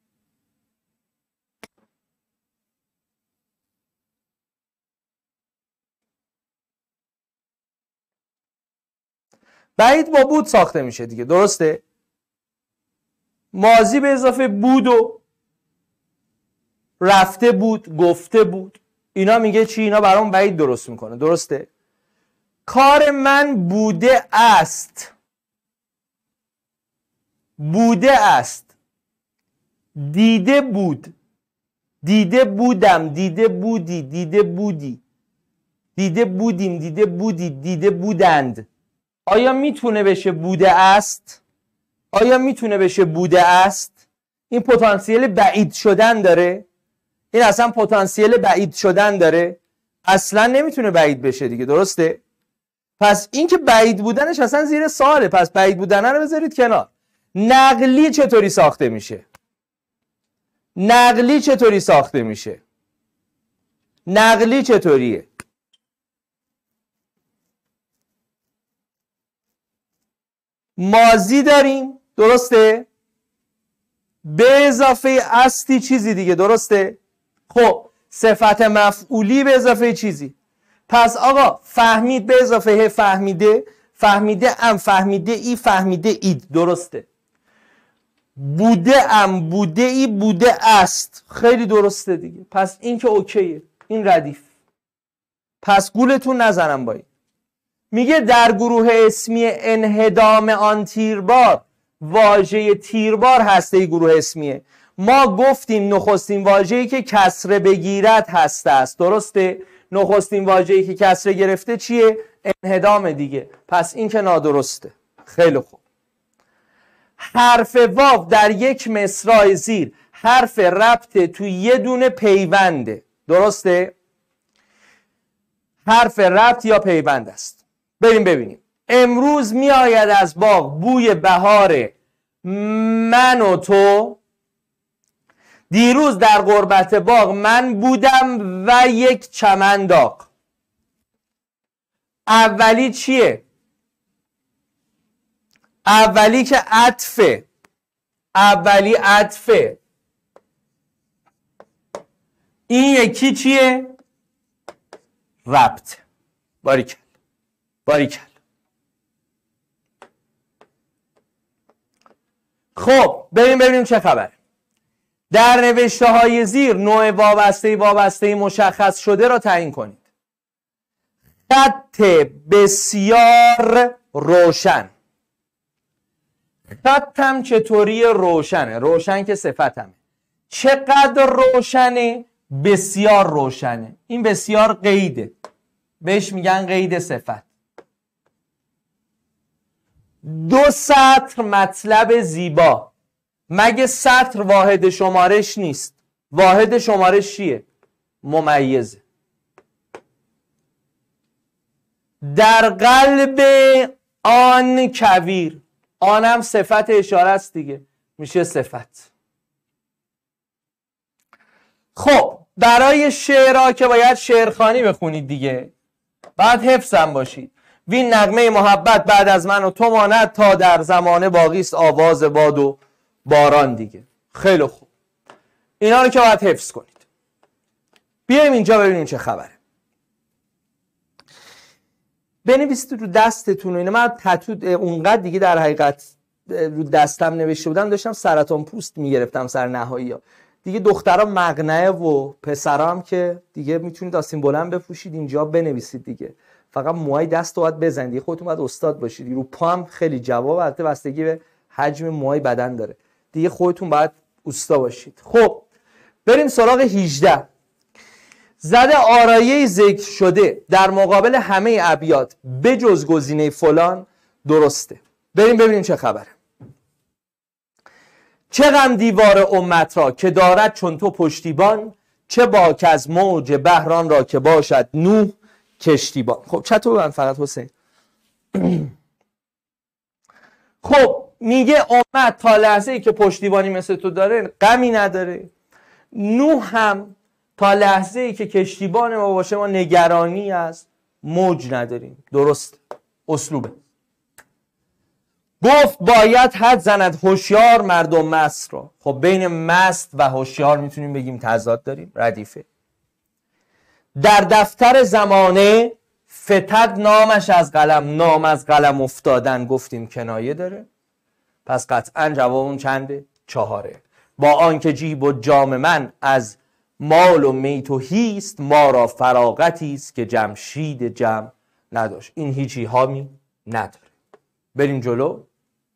بعید با بود ساخته میشه دیگه، درسته؟ ماضی به اضافه بود و رفته بود، گفته بود، اینا میگه چی؟ اینا برام بعید درست میکنه، درسته؟ کار من بوده است، بوده است، دیده بود، دیده بودم، دیده بودی، دیده بودی، دیده بودیم، دیده بودی، دیده بودند. آیا میتونه بشه بوده است؟ آیا میتونه بشه بوده است؟ این پتانسیل بعید شدن داره؟ این اصلا پتانسیل بعید شدن داره؟ اصلا نمیتونه بعید بشه دیگه، درسته؟ پس این که بعید بودنش اصلا زیر سواله. پس بعید بودن رو بذارید کنار. نقلی چطوری ساخته میشه؟ نقلی چطوری ساخته میشه؟ نقلی چطوریه؟ ماضی داریم، درسته؟ به اضافه استی چیزی دیگه، درسته؟ خب صفت مفعولی به اضافه چیزی. پس آقا فهمید به اضافه فهمیده، فهمیده ام، فهمیده ای، فهمیده اید، درسته. بوده ام، بوده ای، بوده است، خیلی درسته دیگه. پس این که اوکیه، این ردیف. پس گولتون نزنم با این. میگه در گروه اسمی انهدام آن تیربار، واژه تیربار هسته گروه اسمیه. ما گفتیم نخستین واژه‌ای که کسره بگیرد هسته است، درسته؟ نخستین واژه‌ای که کسره گرفته چیه؟ انهدام دیگه. پس این که نادرسته. خیلی خوب. حرف واو در یک مصرع زیر حرف ربط تو یه دونه پیونده، درسته؟ حرف ربط یا پیوند است. بریم ببینیم. امروز می آید از باغ بوی بهار من و تو، دیروز در غربت باغ من بودم و یک چمن داغ. اولی چیه؟ اولی که عطفه، اولی عطفه. این یکی چیه؟ ربط. باریکل باریکل. خب بریم ببینیم چه خبره. در نوشته های زیر نوع وابسته مشخص شده را تعیین کنید. خط بسیار روشن. خطم چطوری روشنه؟ روشن که صفتمه. چقدر روشنه؟ بسیار روشنه. این بسیار قیده، بهش میگن قید صفت. 2 سطر مطلب زیبا. مگه سطر واحد شمارش نیست؟ واحد شمارش چیه؟ ممیزه. در قلب آن کویر، آنم صفت اشاره است دیگه، میشه صفت. خب برای شعرها که باید شعرخوانی بخونید دیگه، بعد حفظم باشید. وین نغمه محبت بعد از من و تو ماند، تا در زمانه باقیست آواز باد و باران دیگه. خیلی خوب، اینا رو که باید حفظ کنید. بیایم اینجا ببینیم چه خبره. بنویسید رو دستتون. اینه من تتو اونقدر دیگه در حقیقت رو دستم نوشته بودم، داشتم سرطان پوست میگرفتم سر نهایی ها دیگه. دخترها مقنعه و پسرها هم که دیگه میتونید آستین بلند بپوشید، اینجا بنویسید دیگه. فقط موهای دست رو باید بزنید، خودتون باید استاد باشید. رو پا هم خیلی جواب، البته بستگی به حجم موهای بدن داره دیگه، خودتون باید اوستا باشید. خب بریم سراغ 18. زده آرایه ذکر شده در مقابل همه ابیات بجز گزینه فلان درسته. بریم ببینیم چه خبره. چه غم دیوار امت را که دارد چون تو پشتیبان، چه باک از موج بحران را که باشد نوح کشتیبان. خب چطور من فقط حسین؟ خب میگه امت تا لحظه ای که پشتیبانی مثل تو داره غمی نداره. نوح هم تا لحظه ای که کشتیبان ما باشه ما نگرانی از موج نداریم. درست اسلوبه. گفت باید حد زند هوشیار مردم مست را. خب بین مست و هوشیار میتونیم بگیم تضاد داریم، ردیفه. در دفتر زمانه فتد نامش از قلم، نام از قلم افتادن گفتیم کنایه داره. پس قطعا جوابون چنده؟ 4. با آنکه جیب و جام من از مال و میت و هیست، ما را فراغتی است که جمشید جمع نداشت. این هیچی هامی نداره. بریم جلو.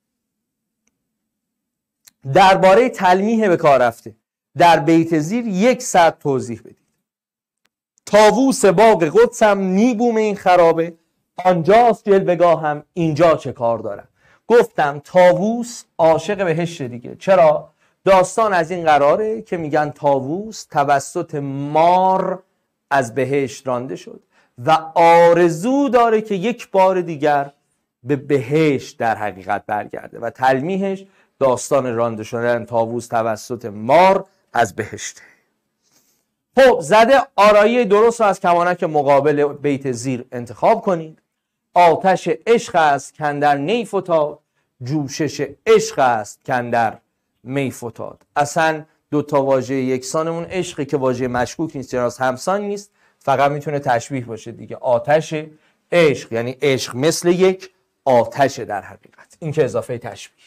درباره تلمیح به کار رفته در بیت زیر 1 سطر توضیح بدید. طاووس باغ قدسم نیبوم این خرابه، آنجاست جلوگاهم اینجا چه کار دارم. گفتم طاووس عاشق بهشت دیگه. چرا؟ داستان از این قراره که میگن طاووس توسط مار از بهشت رانده شد و آرزو داره که یک بار دیگر به بهشت در حقیقت برگرده و تلمیحش داستان رانده شدن طاووس توسط مار از بهشت. خب زده آرایه درست رو از کمانک مقابل بیت زیر انتخاب کنید. آتش عشق است کاندر نی فتاد، جوشش عشق است کاندر می فتاد. اصلا دو تا واژه یکسانمون عشقی که واژه مشکوک نیست، چراست همسان نیست، فقط میتونه تشبیه باشه دیگه. آتش عشق، یعنی عشق مثل یک آتش در حقیقت. این که اضافه تشبیه.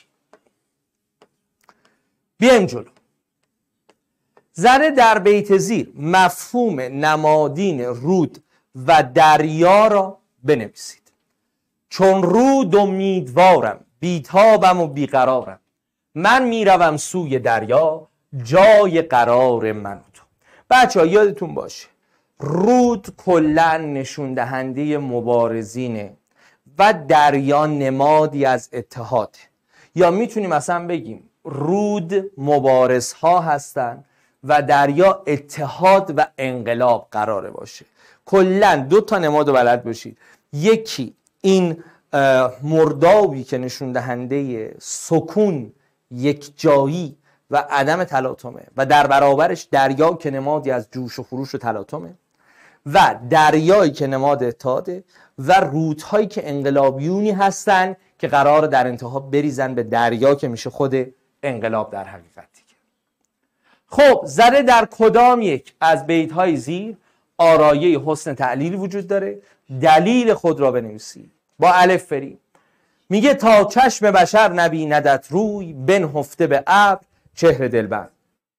بیایم جلو. زره در بیت زیر مفهوم نمادین رود و دریا را بنویسید. چون رود امیدوارم، بیتابم و بیقرارم، من میروم سوی دریا، جای قرار من و تو. بچه ها یادتون باشه رود کلن نشون دهنده مبارزینه و دریا نمادی از اتحاد. یا میتونیم مثلا بگیم رود مبارزها هستن و دریا اتحاد و انقلاب قراره باشه. کلن دو تا نماد رو بلد باشید. یکی این مردابی که نشون دهنده سکون، یک جایی و عدم تلاطمه و در برابرش دریا که نمادی از جوش و خروش و تلاطمه و دریایی که نماد اتحاده و رودهایی که انقلابیونی هستن که قرار در انتها بریزن به دریا که میشه خود انقلاب در حقیقت دیگه. خب زره در کدام یک از بیت‌های زیر آرایه حسن تعلیل وجود داره؟ دلیل خود را بنویسید. با الف بریم. میگه تا چشم بشر نبیندت روی، بنهفته به ابر چهره دلبند.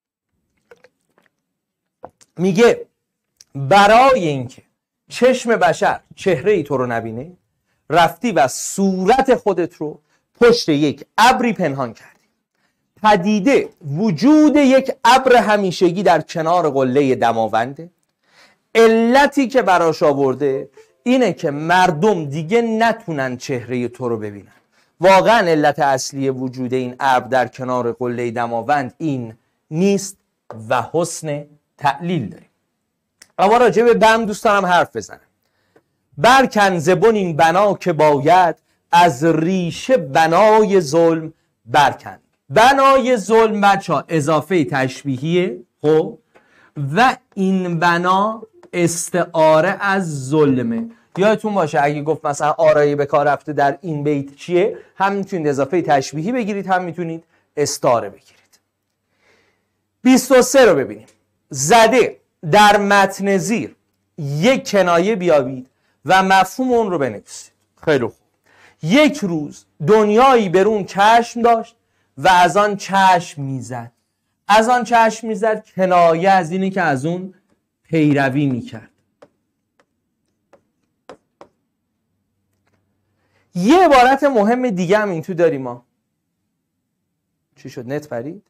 میگه برای اینکه چشم بشر چهره ای تو رو نبینه، رفتی و صورت خودت رو پشت یک ابری پنهان کردی. پدیده وجود یک ابر همیشگی در کنار قله دماونده. علتی که براش آورده اینه که مردم دیگه نتونن چهره تو رو ببینن. واقعا علت اصلی وجود این ابر در کنار قله دماوند این نیست و حسن تعلیل داریم. اما راجع به بم دوست دارم حرف بزنم. برکن زبون این بنا که باید، از ریشه بنای ظلم برکن. بنای ظلم بچه اضافه تشبیهیه. خب و این بنا استعاره از ظلمه. یادتون باشه اگه گفت مثلا آرایه به کار رفته در این بیت چیه، هم میتونید اضافه تشبیهی بگیرید، هم میتونید استعاره بگیرید. 23 رو ببینیم. زده در متن زیر یک کنایه بیابید و مفهوم اون رو بنویسید. خیلی خوب. یک روز دنیایی برون چشم داشت و از آن چشم میزد. از آن چشم میزد کنایه از اینه که از اون پیروی میکرد. یه عبارت مهم دیگه هم این تو داریم ما. چی شد؟ نت پرید؟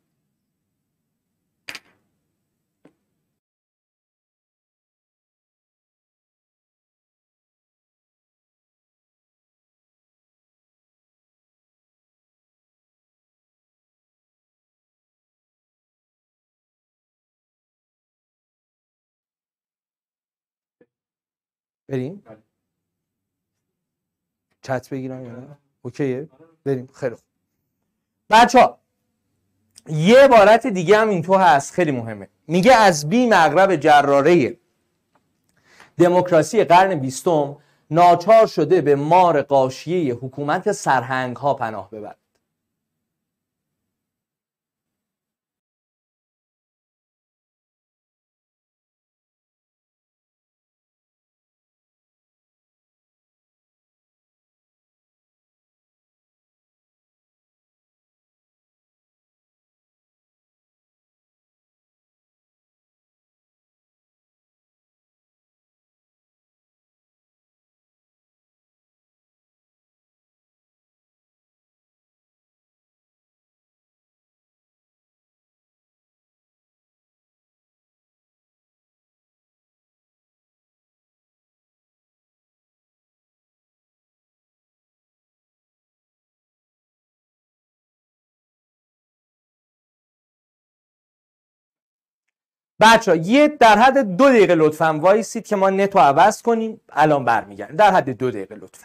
بریم؟ چت بگیرم یا نه؟ اوکیه؟ بریم. خیلی خوب. بچه‌ها یه عبارت دیگه هم این تو هست خیلی مهمه. میگه از بیم عقرب جراره دموکراسی قرن 20 ناچار شده به مار غاشیه حکومت سرهنگ ها پناه ببرد. بچه یه در حد 2 دقیقه لطفاً وایسید که ما نتو عوض کنیم. الان برمیگردیم. در حد 2 دقیقه لطفاً.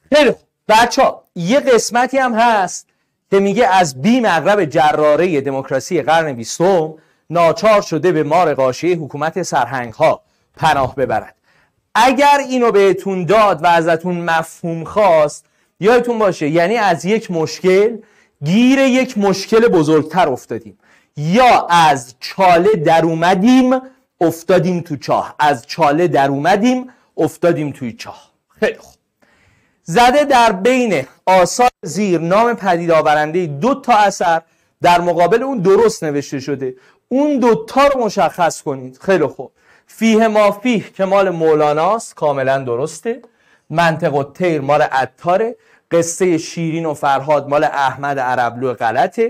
خیلی خوب بچه‌ها، یه قسمتی هم هست که میگه از بیم اغرب جراره دموکراسی قرن 20 ناچار شده به مار غاشیه حکومت سرهنگ ها پناه ببرد. اگر اینو بهتون داد و ازتون مفهوم خواست، یادتون باشه یعنی از یک مشکل گیر یک مشکل بزرگتر افتادیم، یا از چاله در اومدیم افتادیم تو چاه. از چاله در اومدیم افتادیم توی چاه. خیلی خوب. زده در بین آثار زیر نام پدید آورنده 2 تا اثر، در مقابل اون درست نوشته شده. اون 2 تا رو مشخص کنید. خیلی خوب. فیه ما فیه که مال مولاناست، کاملا درسته. منطق الطیر مال عطاره. قصه شیرین و فرهاد مال احمد عربلو غلطه.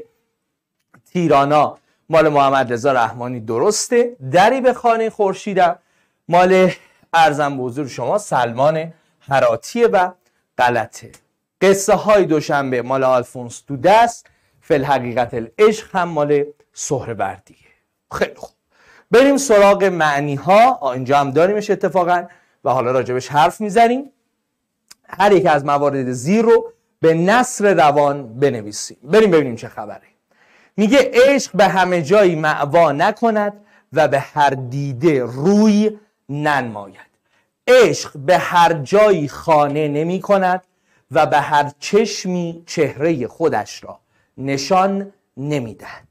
تیرانا مال محمد رضا رحمانی درسته. دری به خانه خورشیدم مال ارزم به حضور شما سلمان هراتیه و غلطه. قصه های دوشنبه مال آلفونس دودست. فی الحقیقت العشق هم مال سهروردیه. خیلی خوب، بریم سراغ معنی ها. اینجا هم داریمش اتفاقا و حالا راجبش حرف میزنیم. هر یک از موارد زیر رو به نثر روان بنویسیم. بریم ببینیم چه خبره. میگه عشق به همه جایی معوا نکند و به هر دیده روی ننماید. عشق به هر جایی خانه نمی کند و به هر چشمی چهره خودش را نشان نمی دهد.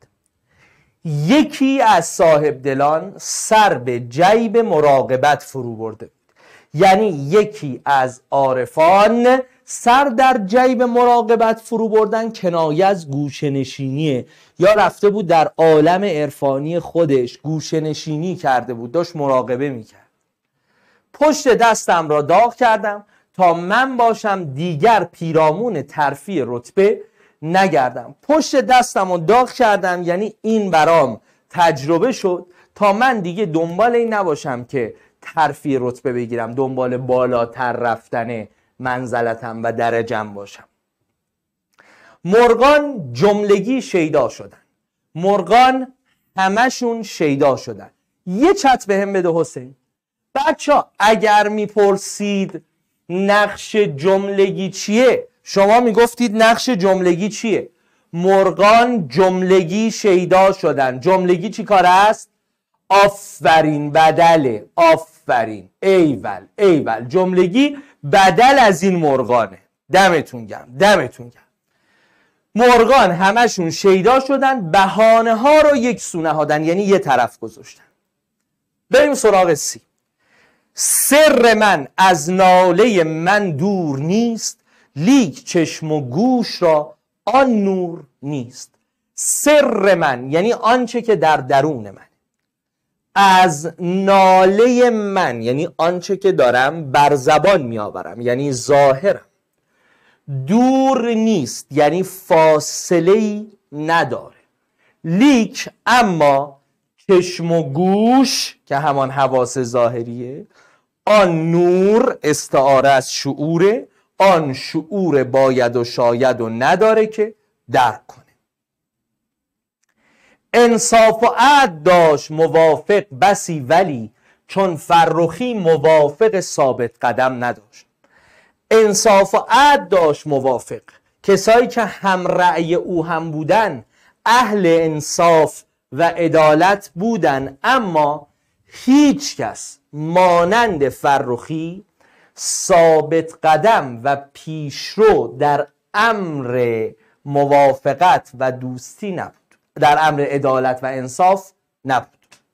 یکی از صاحب دلان سر به جیب مراقبت فرو برده بود. یعنی یکی از عارفان سر در جیب مراقبت فرو بردن کنایه از گوشه نشینیه، یا رفته بود در عالم عرفانی خودش گوشه نشینی کرده بود، داشت مراقبه میکرد. پشت دستم را داغ کردم تا من باشم دیگر پیرامون ترفیع رتبه نگردم. پشت دستم رو داغ کردم یعنی این برام تجربه شد تا من دیگه دنبال این نباشم که ترفیع رتبه بگیرم، دنبال بالاتر رفتن منزلتم و درجم باشم. مرغان جملگی شیدا شدن. مرغان همشون شیدا شدن. یه چت به هم بده حسین. بچه اگر میپرسید نقش جملگی چیه، شما میگفتید نقش جملگی چیه؟ مرغان جملگی شیدا شدن. جملگی چی کار است؟ آفرین، بدله. آفرین، ایول ایول. جملگی بدل از این مرغانه. دمتون گرم، دمتون گرم. مرغان همشون شیدا شدن، بهانه ها رو یک سو نهادن، یعنی یه طرف گذاشتن. بریم سراغ سی. سر من از ناله من دور نیست، لیک چشم و گوش را آن نور نیست. سر من یعنی آنچه که در درون من، از ناله من یعنی آنچه که دارم بر زبان می آورم یعنی ظاهرم، دور نیست یعنی فاصله‌ای نداره. لیک اما چشم و گوش که همان حواس ظاهریه، آن نور استعاره از شعوره، آن شعور باید و شاید و نداره که درک کنه. انصاف و عدل داشت موافق بسی، ولی چون فرخی موافق ثابت قدم نداشت. انصاف و عدل داشت موافق، کسایی که هم رأی او هم بودن اهل انصاف و عدالت بودن، اما هیچ کس مانند فرخی ثابت قدم و پیشرو در امر موافقت و دوستی نبود، در امر عدالت و انصاف نبود.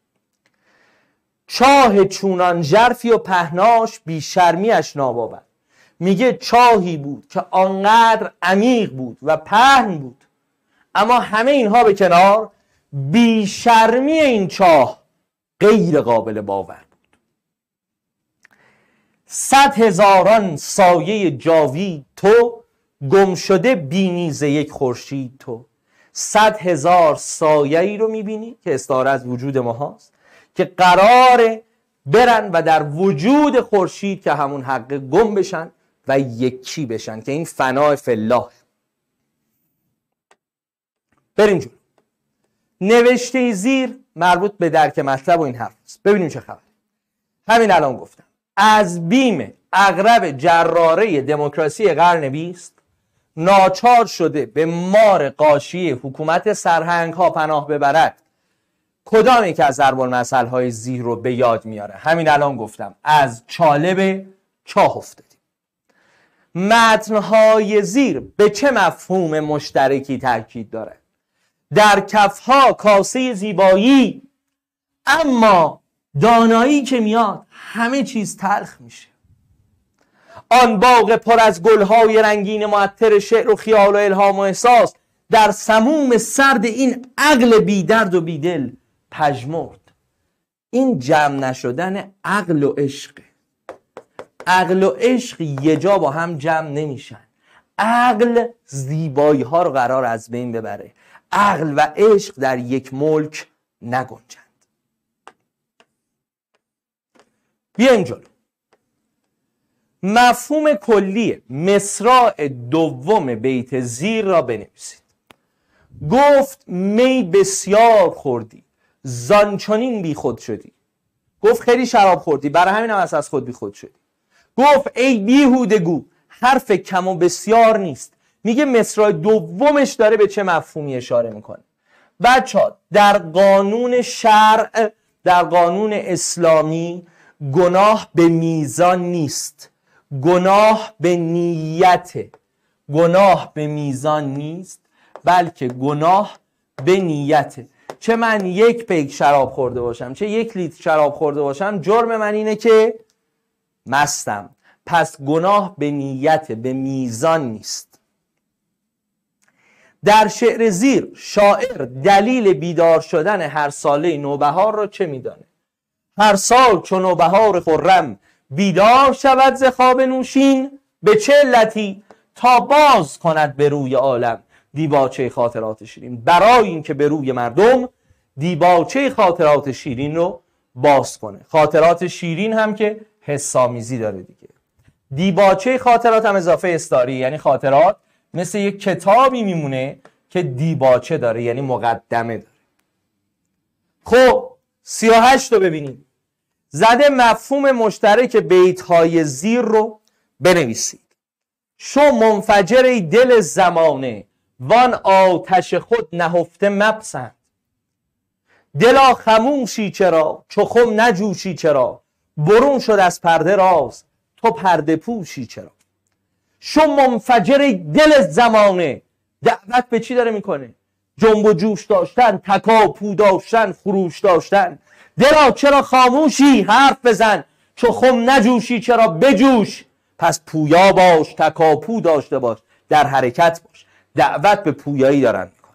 چاه چونان ژرفی و پهناش بی شرمیش ناباور. میگه چاهی بود که آنقدر عمیق بود و پهن بود، اما همه اینها به کنار، بی شرمی این چاه غیر قابل باور بود. 100,000 سایه جاوید تو، گم شده بینی ز یک خورشید تو. 100,000 سایه ای رو میبینی که استعاره از وجود ما هاست که قراره برن و در وجود خورشید که همون حق گم بشن و یکی بشن، که این فنای فلاح. بریم جلو. نوشته زیر مربوط به درک مطلب و این حرف است. ببینیم چه خبره. همین الان گفتم از بیم عقرب جراره دموکراسی قرن 20 ناچار شده به مار غاشیه حکومت سرهنگ ها پناه ببرد. کدام یک از ضرب المثل های زیر رو به یاد میاره؟ همین الان گفتم، از چالب چاه افتادیم. متنهای زیر به چه مفهوم مشترکی تاکید داره؟ در کفها کاسه زیبایی، اما دانایی که میاد همه چیز تلخ میشه. آن باغ پر از گلهای رنگین معطر شعر و خیال و الهام و احساس در سموم سرد این عقل بی درد و بی دل پژمرد. این جمع نشدن عقل و عشق. عقل و عشق یه جا با هم جمع نمیشن. عقل زیبایی ها رو قرار از بین ببره. عقل و عشق در یک ملک نگنجند. بیایم جلو. مفهوم کلی مصرع دوم بیت زیر را بنویسید. گفت می بسیار خوردی، زانچنین بی خود شدی. گفت خیلی شراب خوردی، برای همین هم از خود بی خود شدی. گفت ای بیهوده گو، حرف کم و بسیار نیست. میگه مصرع دومش داره به چه مفهومی اشاره میکنه؟ بچه‌ها در قانون شرع، در قانون اسلامی گناه به میزان نیست، گناه به نیته. گناه به میزان نیست بلکه گناه به نیته. چه من 1 پیک شراب خورده باشم چه 1 لیتر شراب خورده باشم، جرم من اینه که مستم. پس گناه به نیت، به میزان نیست. در شعر زیر شاعر دلیل بیدار شدن هر ساله نوبهار را چه میدانه؟ هر سال چون نوبهار خرم بیدار شود ز خواب نوشین، به چه علتی؟ تا باز کند به روی عالم دیباچه خاطرات شیرین. برای اینکه به روی مردم دیباچه خاطرات شیرین رو باز کنه. خاطرات شیرین هم که حسامیزی داره دیگه. دیباچه خاطرات هم اضافه استاری، یعنی خاطرات مثل یک کتابی میمونه که دیباچه داره، یعنی مقدمه داره. خب 38 رو ببینیم. زده مفهوم مشترک بیت‌های زیر رو بنویسید. شو منفجر ای دل زمانه، وان آتش خود نهفته مپسند. دلا خموشی چرا، چو خم نجوشی چرا، برون شد از پرده راز، تو پرده پوشی چرا. شو منفجر ای دل زمانه، دعوت به چی داره میکنه؟ جنب و جوش داشتن، تکاپو داشتن، خروش داشتن. دلا چرا خاموشی؟ حرف بزن. چو خم نجوشی چرا؟ بجوش. پس پویا باش، تکاپو داشته باش، در حرکت باش. دعوت به پویایی دارن میکنن.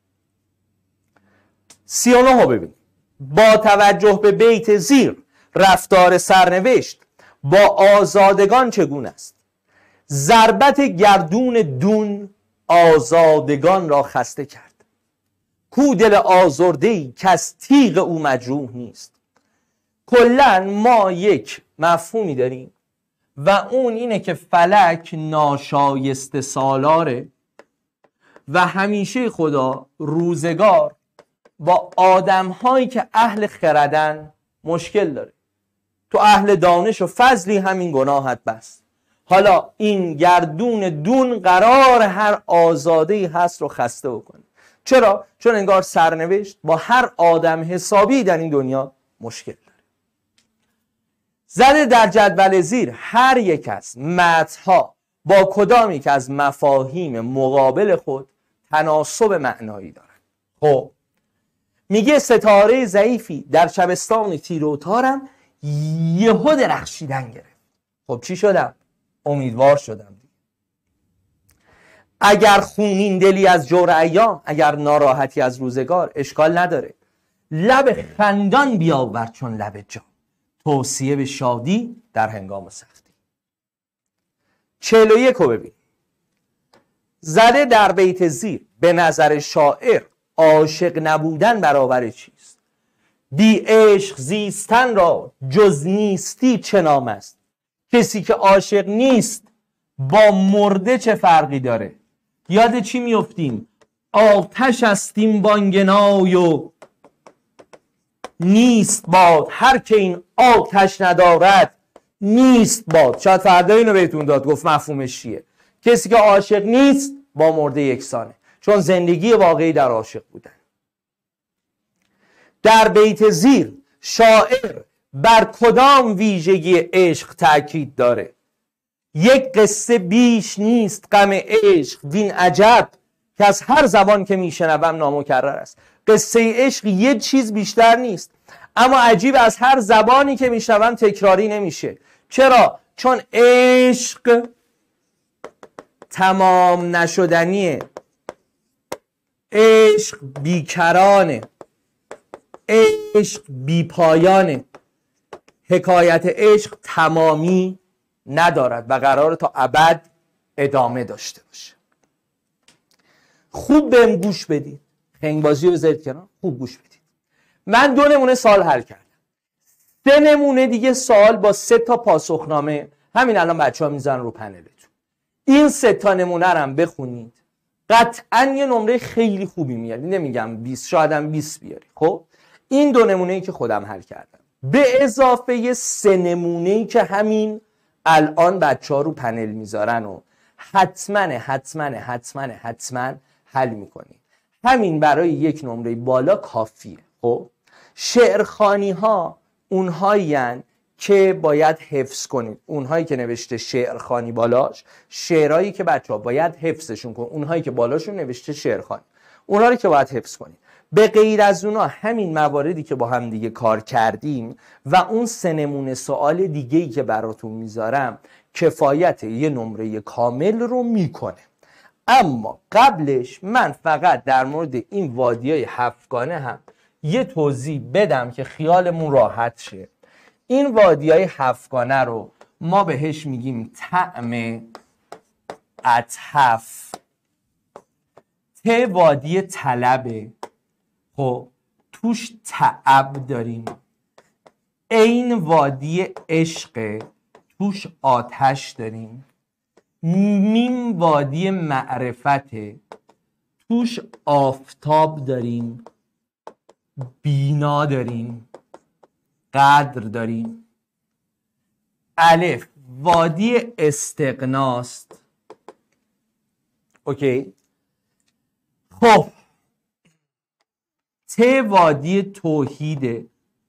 39 رو ببین. با توجه به بیت زیر رفتار سرنوشت با آزادگان چگونه است؟ ضربت گردون دون آزادگان را خسته کرد. کو دل آزرده‌ای کز تیغ او مجروح نیست. کلا ما یک مفهومی داریم و اون اینه که فلک ناشایسته سالاره و همیشه خدا روزگار با آدم‌هایی که اهل خردن مشکل داره. تو اهل دانش و فضلی همین گناهت بس. حالا این گردون دون قرار هر آزاده‌ای هست رو خسته بکنه. چرا؟ چون انگار سرنوشت با هر آدم حسابی در این دنیا مشکل داره. زده در جدول زیر هر یک از متن‌ها با کدام یک از مفاهیم مقابل خود تناسب معنایی دارن. خب میگه ستاره ضعیفی در شبستان تیر و تارم یهو درخشیدن گرفت. خب چی شدم؟ امیدوار شدم. اگر خونین دلی از جور ایام، اگر ناراحتی از روزگار، اشکال نداره. لب خندان بیاور چون لب جام، توصیه به شادی در هنگام سختی. 41 رو ببین. زده در بیت زیر به نظر شاعر عاشق نبودن برابر چیست؟ بی عشق زیستن را جز نیستی چه نام است؟ کسی که عاشق نیست با مرده چه فرقی داره؟ یاد چی میافتیم؟ آتش استیم بانگنای و نیست باد، هر که این آتش ندارد نیست باد. شاید فردا اینو بهتون داد گفت مفهومش چیه. کسی که عاشق نیست با مرده یکسانه، چون زندگی واقعی در عاشق بودن. در بیت زیر شاعر بر کدام ویژگی عشق تأکید داره؟ یک قصه بیش نیست غم عشق، وین عجب که از هر زبان که میشنوم نامکرر است. قصه عشق یه چیز بیشتر نیست، اما عجیب از هر زبانی که میشنوم تکراری نمیشه. چرا؟ چون عشق تمام نشدنیه، عشق بیکرانه، عشق بیپایانه. حکایت عشق تمامی ندارد و قراره تا ابد ادامه داشته باشه. خوب بهم گوش بدید، خنگبازی رو بذارید کنار، خوب گوش بدید. من 2 نمونه سوال حل کردم، 3 نمونه دیگه سوال با 3 تا پاسخنامه همین الان بچه‌ها میزنن رو پنلتون. این 3 تا نمونه رو هم بخونید، قطعا یه نمره خیلی خوبی میاری. نمیگم 20، شاید هم 20 بیاری. خب این 2 نمونه‌ای که خودم حل کردم به اضافه 3 نمونه‌ای که همین الان بچه‌ها رو پنل میذارن و حتما حل میکنی. همین برای یک نمره بالا کافیه. خب شعرخوانی ها اونهایی هن که باید حفظ کنید. اونهایی که نوشته شعرخوانی بالاش، شعرهایی که بچه‌ها باید حفظشون کنید. اونهایی که بالاشون نوشته شعرخوانی، اونها رو که باید حفظ کنید. به غیر از اونها همین مواردی که با هم دیگه کار کردیم و اون 3 نمونه سوال دیگه‌ای که براتون میذارم کفایت یه نمره کامل رو میکنه. اما قبلش من فقط در مورد این وادیای 7گانه هم یه توضیح بدم که خیالمون راحت شه. این وادیای 7گانه رو ما بهش میگیم طعم اتحف. ته وادی طلبه، خب توش تعب داریم. این وادی عشق، توش آتش داریم. میم وادی معرفته، توش آفتاب داریم، بینا داریم، قدر داریم. الف وادی استغناست. اوکی. خب ت وادی توحیده،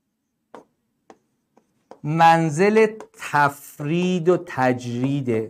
منزل تفرید و تجریده.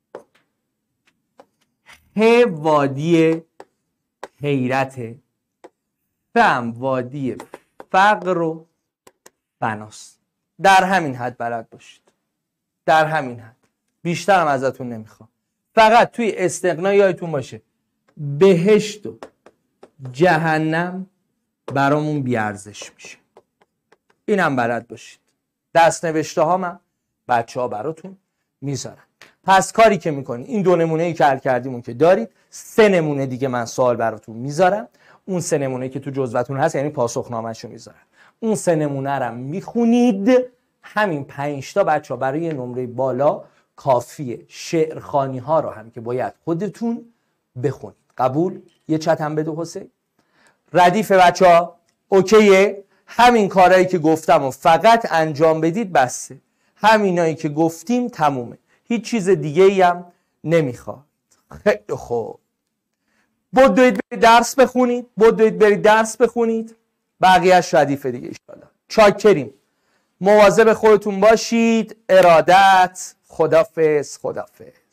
ه وادی حیرته، فم وادی فقر و فناست. در همین حد بلد باشید، در همین حد، بیشتر هم ازتون نمیخوام. فقط توی استغنا یادتون باشه بهشت و جهنم برامون بیارزش میشه. اینم بلد باشید. دست نوشته هام بچه ها براتون میذارن. پس کاری که میکنید این 2 نمونه‌ای که حل کردیم اون که دارید، 3 نمونه دیگه من سوال براتون میذارم. اون 3 نمونه‌ای که تو جزوتون هست یعنی پاسخنامه‌شو میذارم. اون 3 نمونه رو میخونید. همین 5 تا بچه ها برای نمره بالا کافیه. شعرخوانی ها رو هم که باید خودتون بخونید. قبول؟ یه چت هم بده حسین. ردیف بچه ها اوکیه. همین کارهایی که گفتم و فقط انجام بدید بسه. همینایی که گفتیم تمومه، هیچ چیز دیگه ای هم نمیخواد. خیلی خوب، بدوید برید درس بخونید، بدوید برید درس بخونید. بقیه‌اش ردیف دیگه انشالله. چاکریم. مواظب خودتون باشید. ارادت. خدافظ. خدافظ.